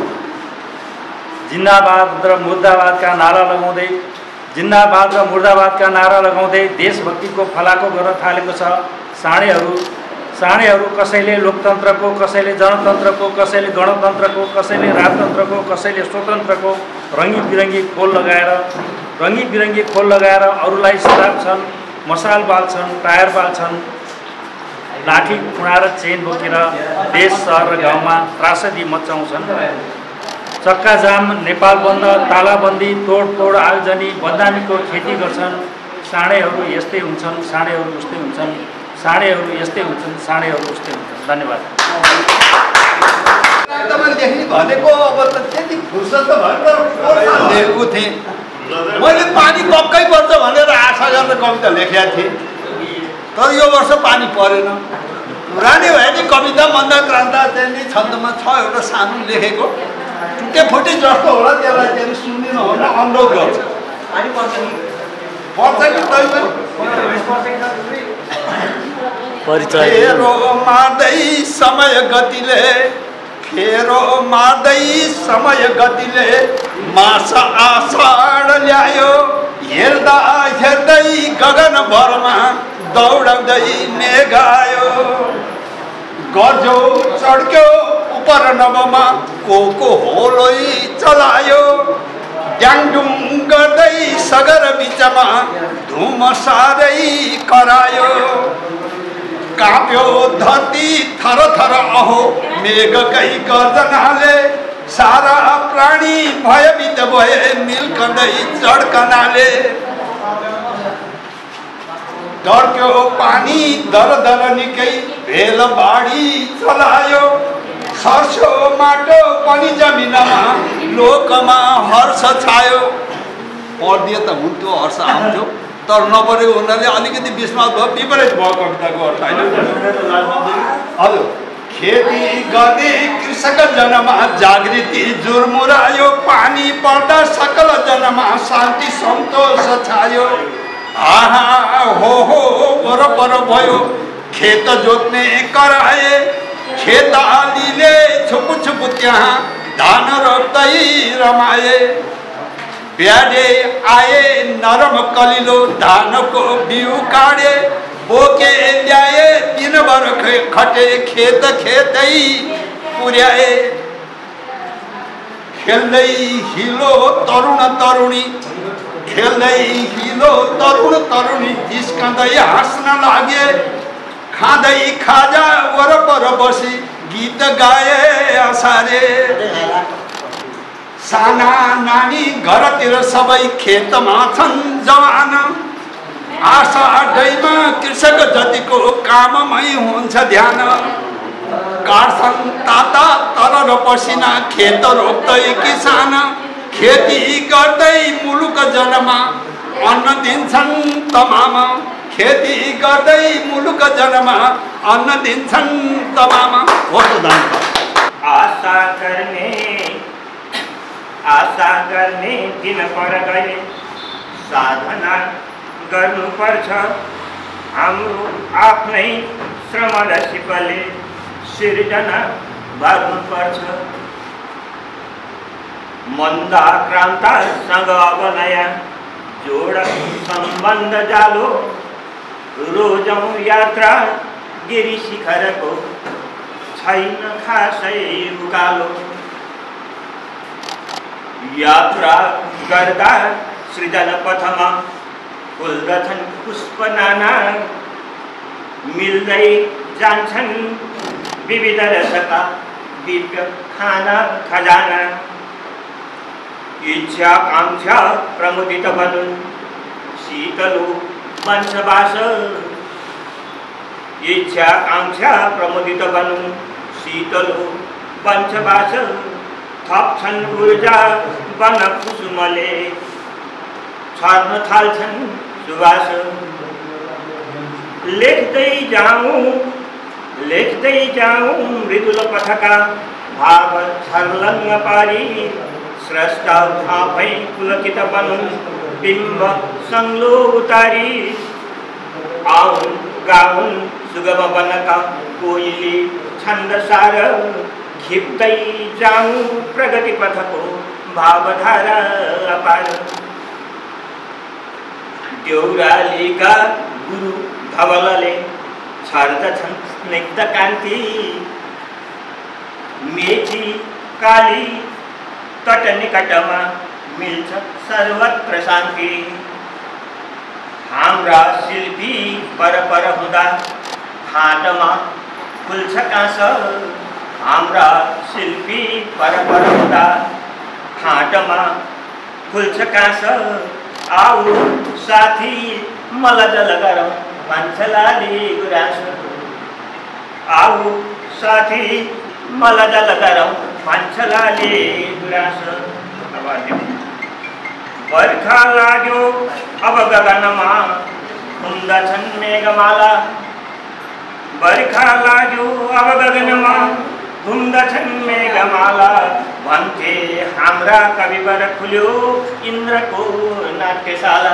जिन्दाबाद र मुर्दाबादका नारा लगाउँदै जिन्दाबाद र मुर्दाबादका नारा लगाउँदै देशभक्तिको फलाको गर्न थालेको छ। साँडेहरू साँडेहरू कसैले लोकतन्त्रको कसैले जनतन्त्रको कसैले गणतन्त्रको कसैले राजतन्त्रको कसैले स्वतन्त्रको रङ्गी बिरङ्गी खोल लगाएर रङ्गी बिरङ्गी खोल लगाएर अरूलाई सताप्छन् मसाल बाल्छन् टायर बाल्छन् लाठी खुँडाएर चेन बोकेर देश सहर र गाउँमा त्रासदी मचाउँछन्। चक्का जाम नेपाल बन्द तालाबन्दी तोडफोड आयोजनी बदनामीको खेती गर्छन्। साँडेहरू यस्तै हुन्छन् साँडेहरू उस्तै हुन्छन् साँडेहरू यस्तै हुन्छन् साँडेहरू उस्तै हुन्छन्। धन्यवाद। भनेको अब त त्यति फुर्सद त भएको थिएँ मैले पानी पक्कै पर्छ भनेर आशा गरेर कविता लेखेका थिएँ तर यो वर्ष पानी परेन। पुरानै भए नि कविता मन्दक्रान्त चाहिँ छन्दमा छ एउटा सानो लेखेको टुटे फुटे जस्तो होला त्यसलाई चाहिँ सुनिदिनु होला अनुरोध गर्छ। पर्छ कि फेरो मार्दै समय गतिले फेरो मार्दै समय गतिले मास आषाढ ल्यायो हेर्दा हेर्दै गगन भरमा दौडाउँदै मेघ आयो गजो चड्क्यो उपर नभमा को को होलै चलायो ड्याङडुङ गर्दै सगर बिचमा धुम सारै करायो काप्यो धरती थर थर अहो मेघकै गर्जनाले सारा प्राणी भयभीत भए मिल्कँदै चड्कनाले टर्क्यो पानी दर दर निकै भेल बाढी चलायो सर्स्यो माटो पनि जमिनमा लोकमा हर्ष छायो। पढ्दिए त हुन्थ्यो हर्ष आउँथ्यो तर नपढेको हुनाले अलिकति विस्मात भयो विपरीत भयो कविताको अर्थ होइन। हजुर खेती गर्ने कृषक जनमा जागृति जुर्मुरायो पानी पर्दा सकल जनमा शान्ति सन्तोष छायो। आहा हो हो बरोबर भयो खेत जोत्ने कराए खेतालीले छुपु छुपु त्यहाँ धान रोप्दै रमाए। ब्याडे आए नरम कलिलो धानको बिउ काटे बोके ल्याए दिनभर खटे खेत खेतै पुर्याए। खेल्दै हिलो तरुण तरुणी खेल्दै हिलो तरुण तरुणी जिस्कँदै हाँस्न लागे खाँदै खाजा वरपर बसी गीत गाए असारे। साना नानी घरतिर सबै खेतमा छन् जवान आषाढैमा कृषक जतिको काममै हुन्छ ध्यान। काट्छन् ताता तरर पसिना खेत रोप्दै किसान खेती गर्दै मुलुक जनमा अन्न दिन्छन् तमाम। खेती गर्दै मुलुक जनमा अन्न दिन्छन् तमाम। हो त धन्यवाद। आशा गर्ने आशा गर्ने दिन पर गए साधना गर्नुपर्छ हाम्रो आफ्नै श्रम र सिपले सिर्जना गर्नुपर्छ। मन्दाक्रान्तासँग अब नयाँ जोड सम्बन्ध जालो रोजौँ यात्रा गिरी शिखरको छैन खासै उकालो। यात्रा गर्दा सृजन पथमा फुल्दछन् पुष्प नाना मिल्दै जान्छन् विविध रसका दिव्य खाना खजाना। इच्छा कांक्षा प्रमुदित बनुन् शीतलो वंशवास। इच्छा कांक्षा प्रमुदित बनुन् शीतलो वंशवास। थप्छन् ऊर्जा वन कुसुमले छर्न थाल्छन् सुवास। लेख्दै जाऊँ लेख्दै जाऊँ मृदुल पथका भाव छर्लङ्ग पारी स्रष्टा आफै पुलकित बनुन् बिम्ब सङ्लो उतारी। आउन् गाउन् सुगम वनका कोइली छन्दसार खिप्दै जाऊँ प्रगति पथको भावधारा अपार। देउरालीका गुरु धवलले छर्दछन् स्निग्ध कान्ति मेची काली तट निकटमा मिल्छ सर्वत्र शान्ति। हाम्रा शिल्पी पर पर हुँदा फाँटमा खुल्छ काँस। हाम्रा शिल्पी पर पर हुँदा फाँटमा खुल्छ काँस। आऊ साथी मलजल गरौँ मान्छेलाली गुराँस। आऊ साथी मलजल गरौँ मान्छेलाली गुराँस। बर्खा लाग्यो अब गगनमा घुम्दछन् मेघमाला। बर्खा लाग्यो अब गगनमा घुम्दछन् मेघमाला। भन्थे हाम्रा कविवर खुल्यो इन्द्रको नाट्यशाला।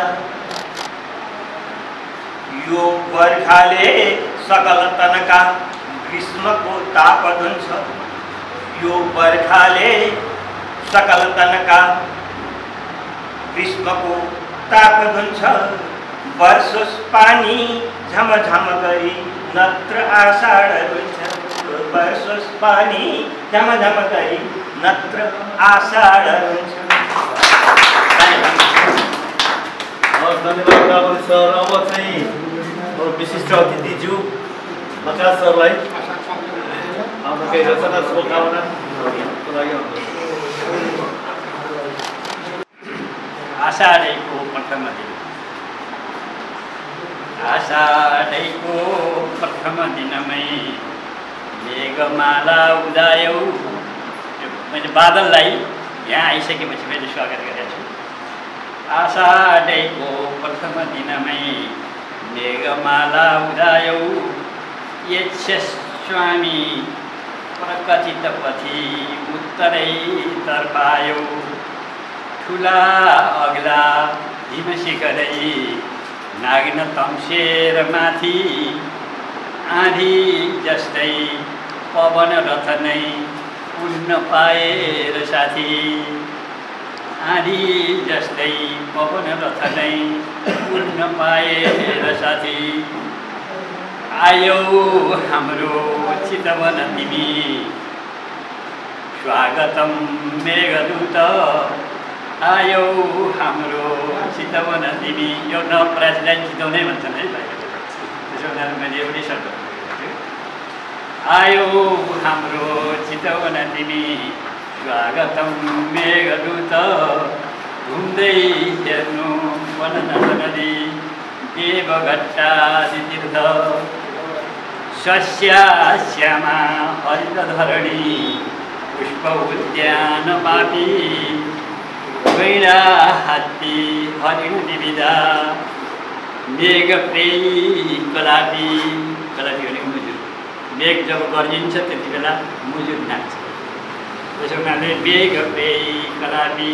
यो बर्खाले सकल तनका ग्रीष्मको ताप धुन्छ। यो बर्खाले सकल तनका ग्रीष्मको ताप धुन्छ। वर्षोस पानी झमझम गरी नत्र आषाढ रुन्छ। वर्षोस पानी झमझम गरी नत्र आषाढ रुन्छ। धन्यवाद डाबर सर। अब चाहिँ विशिष्ट अतिथिज्यू प्रकाश सरलाई हाम्रो केही रचना शुभकामनाको लागि आषाढको पटकमा आषाढैको प्रथम दिनमै मेघमाला उदायौ। मैले बादललाई यहाँ आइसकेपछि मैले स्वागत गरेको छु। आषाढैको प्रथम दिनमै मेघमाला उदायौ यक्ष स्वामी प्रकथित पथि उत्तरै तर्पायौ। ठुला अग्ला हिमशिखरै नाग्न तम्सेर माथि आँधी जस्तै पवन रथ नै उड्न पाएर साथी। आँधी जस्तै पवन रथ नै उड्न पाएर साथी। आयौ हाम्रो चितवन तिमी स्वागतम मेघदूत। आयौ हाम्रो चितवन तिमी। यो नपरासीलाई चिताउनै भन्छन् है भाइ। त्यसो हुनाले मैले एउटै शब्द आयौ हाम्रो चितवन तिमी स्वागतम मेघदूत। घुम्दै हेर्नु वन नदी देवघट्टादि तीर्थ। सस्याश्यामा हरित धरणी पुष्प उद्यान पापी। गैँडा हात्ती हरिण निविदा मेघ प्रेयी कलापी। कलापी भनेको मुजुर। मेघ जब गर्जिन्छ त्यति बेला मुजुर नाच्छ। त्यसो हुनाले मेघ प्रेयी कलापी।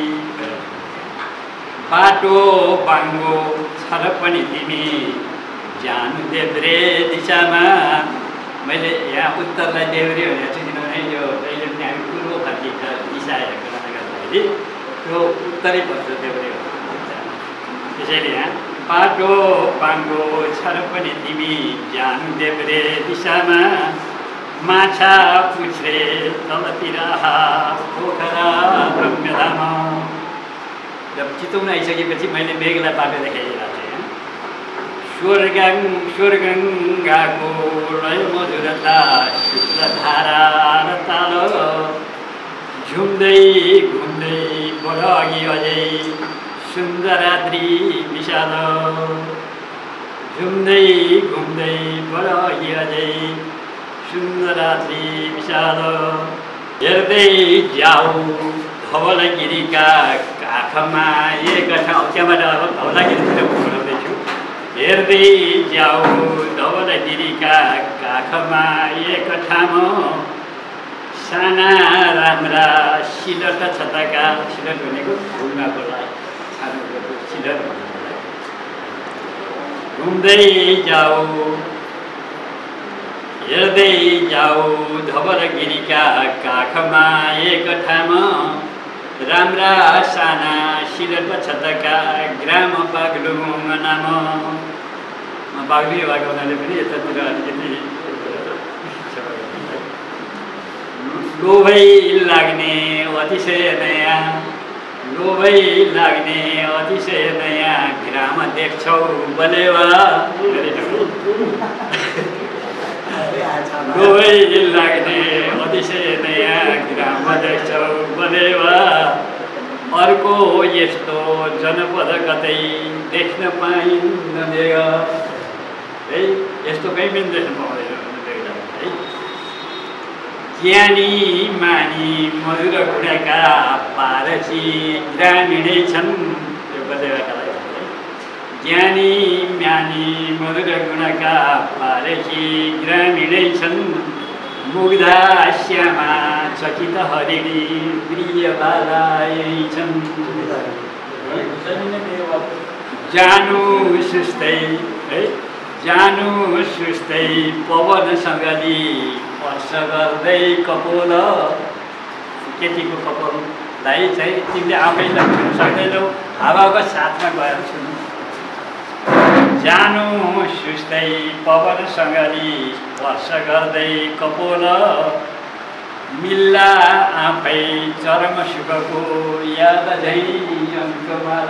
बाटो बाङ्गो छर पनि तिमी जानु देब्रे दिशामा। मैले यहाँ उत्तरलाई देब्रे भनेको छु किनभने यो जहिले पनि हामी पूर्व फर्किन्छ दिशा हेरेको कारणले गर्दाखेरि त्यो उत्तरै पर्छ देब्रे। त्यसैले यहाँ बाटो बाङ्गो छर पनि तिमी जानु देब्रे दिशामा। माछा पुछ्रे तलतिर पोखरा रम्यधाम। जब चितवन आइसकेपछि मैले मेघलाई बाटो देखाइरहेको छु। स्वर्गं स्वर्गङ्गाको लय मधुरता शुक्लधारा र ताल। झुम्दै घुम्दै बढ अघि अझै सुन्दराद्री विशाल। झुम्दै घुम्दै बढ अघि अझै सुन्दराद्री विशाल। हेर्दै जाऊ धवलागिरीका काखमा एक ठाउँ। त्यहाँबाट अब धवलागिरीतिर बनाउँदैछु। हेर्दै जाऊ धवलागिरीका काखमा एक ठाउँ। साना राम्रा सिलट छताका। सिलट भनेको ढुङ्गाको लागि छानुको सिलट भन्नु। घुम्दै जाऊ हेर्दै जाऊ धवलागिरीका काखमा एक ठाउँ। राम्रा साना सिलट छतका ग्राम बागलुङ नाम। म बागलुङ भएको हुनाले पनि यतातिर अलिकति लोभै लाग्ने अतिशय नयाँ। लोभै लाग्ने अतिशय नयाँ ग्राम देख्छौ बलेवा। लोभै लाग्ने अतिशय नयाँ ग्राम देख्छौ बलेवा। अर्को यस्तो जनपद कतै देख्न पाइन्न मेघ। है यस्तो कहीँ पनि देख्न पाउँदैन है। ज्ञानी मानी मधुर गुणका पारसी ग्रामीणै छन्। यो बलेवाका लागि। ज्ञानी म्यानी मधुर गुणका पारसी ग्रामीणै छन्। मुग्धा श्यामा चकित हरिणी प्रिय बालायै छन्। जानु सुस्तै है जानु सुस्तै पवन सङ्गली वर्ष गर्दै कपोल। केटीको कपोललाई चाहिँ तिमीले आफैलाई छुन सक्दैनौ। हावाको साथमा गएर छुनु। जानु सुस्तै पवन सङ्गली वर्ष गर्दै कपोल। मिल्ला आफै चरम सुखको याद झै अङ्कमाल।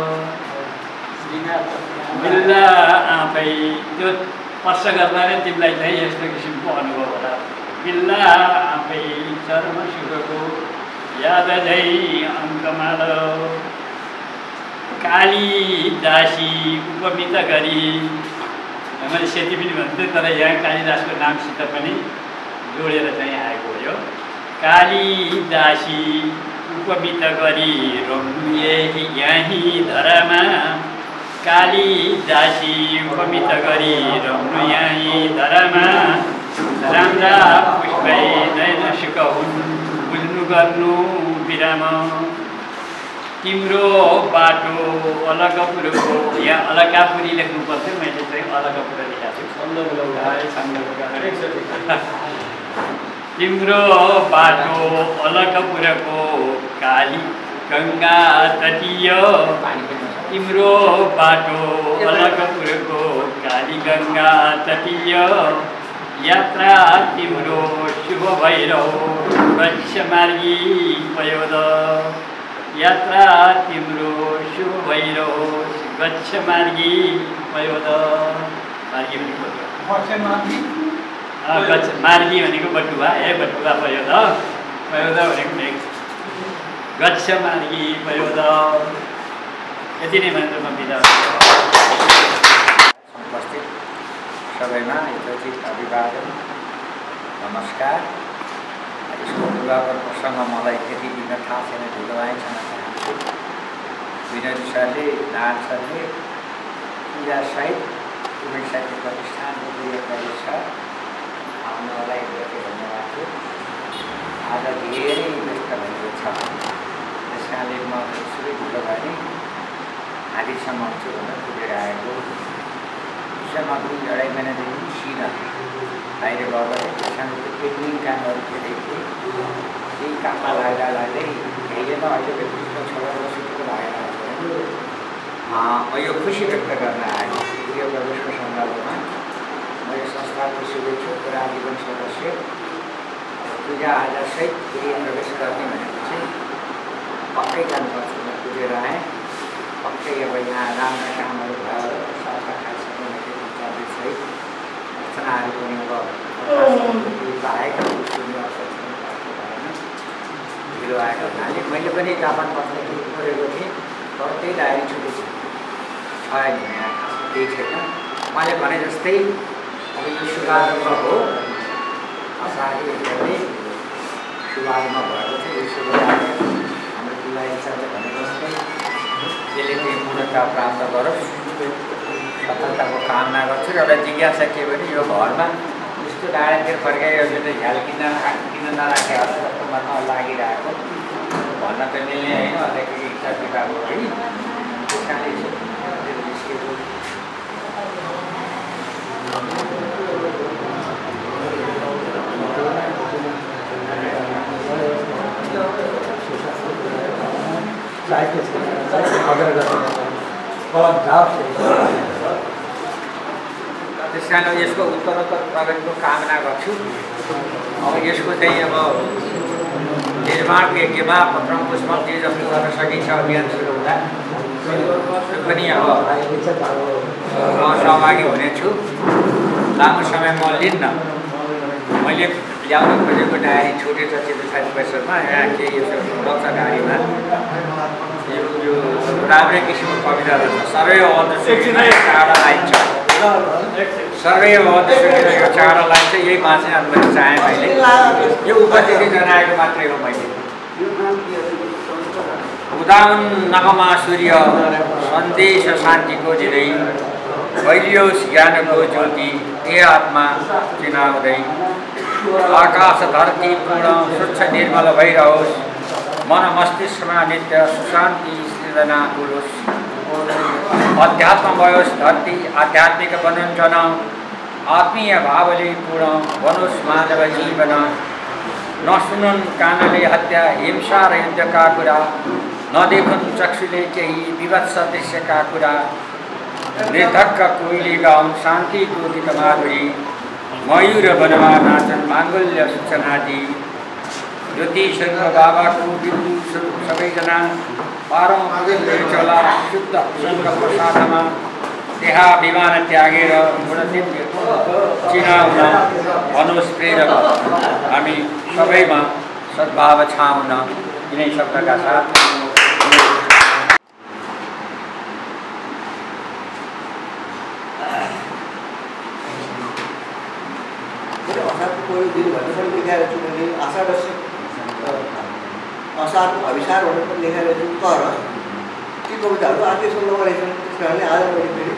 मिल्ला आफै त्यो स्पर्श गर्दा नै तिमीलाई चाहिँ यस्तो किसिमको अनुभव होला। मिल्ला आफै चरम सुखको याद झै अङ्कमाल। कालिदासी उपमित गरी मैले सेती पनि भन्थेँ, तर यहाँ कालिदासको नामसित पनि जोडेर चाहिँ आएको हो। यो कालिदासी उपमित गरी रम्ये यहीँ धरामा, कालिदासी उपमित गरी रम्नु यहीँ धरामा, राम्रा पुष्पै नयन सुख हुन् बुझ्नु गर्नु बिराम, तिम्रो बाटो अलगपुरको, यहाँ अलकापुरी लेख्नु पर्थ्यो, मैले चाहिँ अलगपुर लेखाएको छु। तिम्रो बाटो अलगपुरको काली गङ्गा तटीय, तिम्रो बाटो अलगपुरको काली गङ्गा तटीय, यात्रा तिम्रो शुभ भइरहो वृक्षमार्गी पयोद, यात्रा तिम्रो शुभ भइरहो वृक्षमार्गी पयोद। मार्गी भनेको मार्गी भनेको बटुवा, ए बटुवा पयोद, पयोद भनेको मेघ, वृक्षमार्गी पयोद। यति नै मात्र म बिदा उपस्थित सबैमा यथोचित अभिवादन, नमस्कार। यसको पूर्वापर प्रसङ्ग मलाई त्यति दिन थाहा छैन, ढिलोआइ छन चाहन्छु। विनोदी सरले, नारायण सरले पूजासहित त्रिवेणी साहित्य प्रतिष्ठानको उल्लेख गरेको छ, आउनलाई धेरै धन्यवाद थियो। आज धेरै व्यस्त भएको छ, त्यस कारणले म सुरु ढिलो भए नि आधीसम्म आउँछु भनेर पुगेर आएको। विषयमा दुई अढाई महिनादेखि सिधा बाहिर गएर सानो पेन्टिङ कामहरू धेरै थिए, त्यही काममा लाग्दा लाग्दै धेरैमा अहिले व्यक्तित्व छोरा बसेको लागेर म यो खुसी व्यक्त गर्न आएको। यो प्रवेशको सन्दर्भमा म यो संस्थाको शुभेच्छुक र आजीवन सदस्य पूजा आजासहित फेरि प्रवेश गर्ने भनेको चाहिँ पक्कै जानुपर्छ। म पुगेर आएँ, पक्कै अब यहाँ राम्रा कामहरू भयो, सरकार सहित रचनाहरू पनि अब आएका सुन्ने अवसर भएन, ढिलो आएको हुनाले मैले पनि जापान पत्र गरेको थिएँ, तर त्यही डायरी छुट्टी छ छैन, यहाँ खासमा केही छैन। उहाँले भने जस्तै अब यो शुभारम्भ हो, असाध्यै एकदमै शुभारम्भ भएको छ। यो शुभकामना हाम्रो पिलाई हिसाबले भने जस्तै यसले चाहिँ पूर्णता प्राप्त गरोस्, सफलताको कामना गर्छु। एउटा जिज्ञासा के भने यो घरमा यस्तो डाँडातिर फर्काइयो भने झ्याल किन किन नराखे जस्तो मनमा लागिरहेको भन्न त मिल्ने होइन, अलिकति हिसाब किताब हो है। त्यस कारणले निस्केको त्यस कारण यसको उत्तरोत्तर प्रगतिको कामना गर्छु। अब यसको चाहिँ अब निर्माणको यज्ञमा पत्रम पुष्पम जे जस्तो गर्न सकिन्छ अभियान सुरु हुँदा त्यो पनि अब म सहभागी हुनेछु। लामो समय म लिन्न, मैले ल्याउन खोजेको डायरी छुटेछ चित्र साथी परिसरमा, यहाँ केही बच्च गाडीमा यो यो राम्रै किसिमको कविता रहेछ। सर्वे अवध चाडा लाइन्छ, सर्वे अवध यो चाडा लाइन्छ, यही बाँच्ने अनुमति चाहेँ मैले। यो उपस्थिति जनाएको मात्रै हो मैले। उदाउन्नमा सूर्य सन्देश शान्तिको दिँदै, फैलियोस् ज्ञानको ज्योति ए आत्मा चिनाउँदै, आकाश धरती पूर्ण स्वच्छ निर्मल भइरहोस्, मन मस्तिष्कमा नित्य सुशान्ति सृजना होस्, अध्यात्म भयोस् धरती आध्यात्मिक बनुन् जन, आत्मीय भावले पूर्ण बनोस् मानव जीवन, नसुनुन् कानले हत्या हिंसा र युद्धका कुरा, नदेखुन् चक्षुले केही विभत्स दृश्यका कुरा, निर्धक्क कोइली गाउन् शान्तिको गीत माधुरी, मयूर वनमा नाचन माङ्गल्य सूचनादि, ज्योतिषङ्ग बाबाको बिन्दु सबैजना पारौँ चला शुद्ध सङ्कल्प साथमा, देहाभिमान त्यागेर गुणदिव्य चिनाउन मनोज प्रेरक हामी सबैमा सद्भाव छाउन। यिनै शब्दका साथ लेखाएर छु मैले आषाढ असारको अभिसार भनेर पनि लेखाएर छु तर ती कविताहरू आर्थिक सन्दर्भमा रहेछन् त्यस कारणले आज मैले फेरि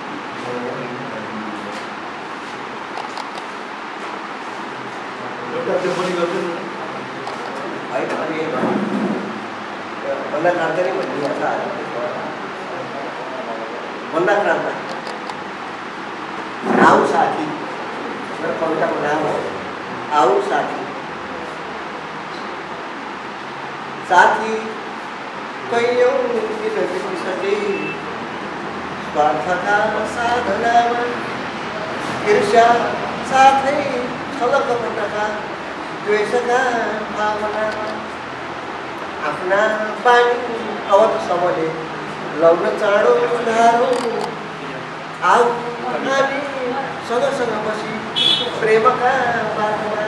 होइन अनि भन्दा क्रान्त नै भनिदिनु छ आज भन्दा क्रान्त आऊ साथी मेरो कविताको नाम हो आऊ साथी साथी कैयौँ दिन बितिसके स्वार्थका साधनामा ईर्ष्या साथै छलकपटका द्वेषका भावनामा आफ्ना बानी अवधसम्मले लौन चाँडो धारो आऊ हामी सँगसँग बसी प्रेमका बाटोमा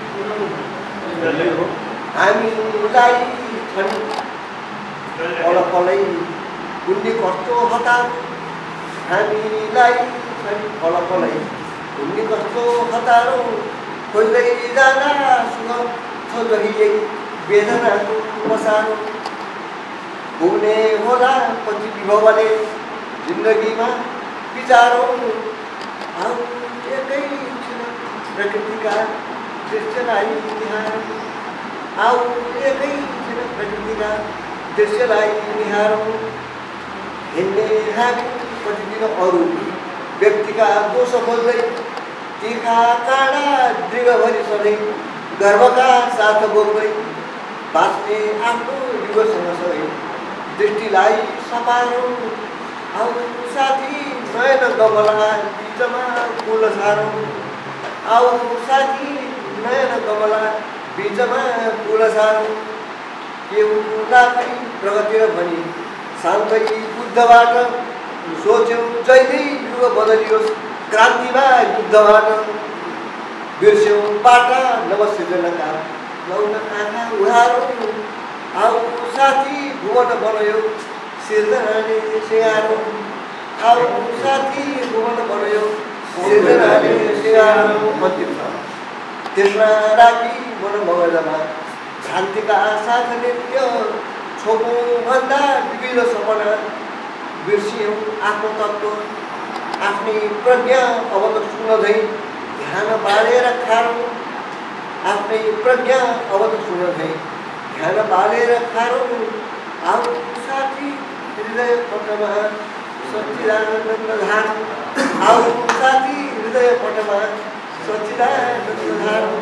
हामीलाई छन् पल पलै कुन्नी कस्तो हतार हामीलाई छन् पल पलै कुन्नी कस्तो हतारो खोज्दै जाँदा सुख छ जहिले वेदनाको पसारो हुने होला पछि विभवले जिन्दगीमा विचारौ आऊ एकै छिन प्रकृतिका दृश्यलाई निहारौँ आऊ एकै छिन प्रकृतिका दृश्यलाई निहारौँ हिँड्ने हामी प्रतिदिन अरू व्यक्तिका दोष खोज्दै तिखा काँडा दृगभरि सधैँ गर्वका साथ बोक्दै बाँच्ने आफ्नो युगसँग सधैँ दृष्टिलाई सपारौँ आऊ साथी नयन गमला बिचमा फुल सारौँ आऊ साथी नयन गमला बिचमा फुल सारौँ एउटा पनि प्रगति भनी शान्तै बुद्धबाट सोच्यौँ जहिल्यै युग बदलियोस् क्रान्तिमा युद्धबाट बिर्स्यौँ बाटा नवसृजनका लौन आँखा उडारौँ आऊ साथी भुवन बनायो सिर्जनाले सिँगारौँ आऊ साथी भुवन बनायो सिर्जनाले सिँगारौँ अन्तिम छ त्यसमा राखी मन मगजमा क्रान्तिका साथ नृत्य छोपौँ भन्दा विविध सपना बिर्सियौँ आफ्नो तत्त्व आफ्नै प्रज्ञा अब त सुनझै ध्यान बालेर खारौँ आफ्नै प्रज्ञा अब त सुनझै ध्यान बालेर खारौँ आऊ साथी हृदय पटमा सच्चिदानन्द धारौँ आऊ साथी हृदय पटमा सच्चिदानन्द धारौँ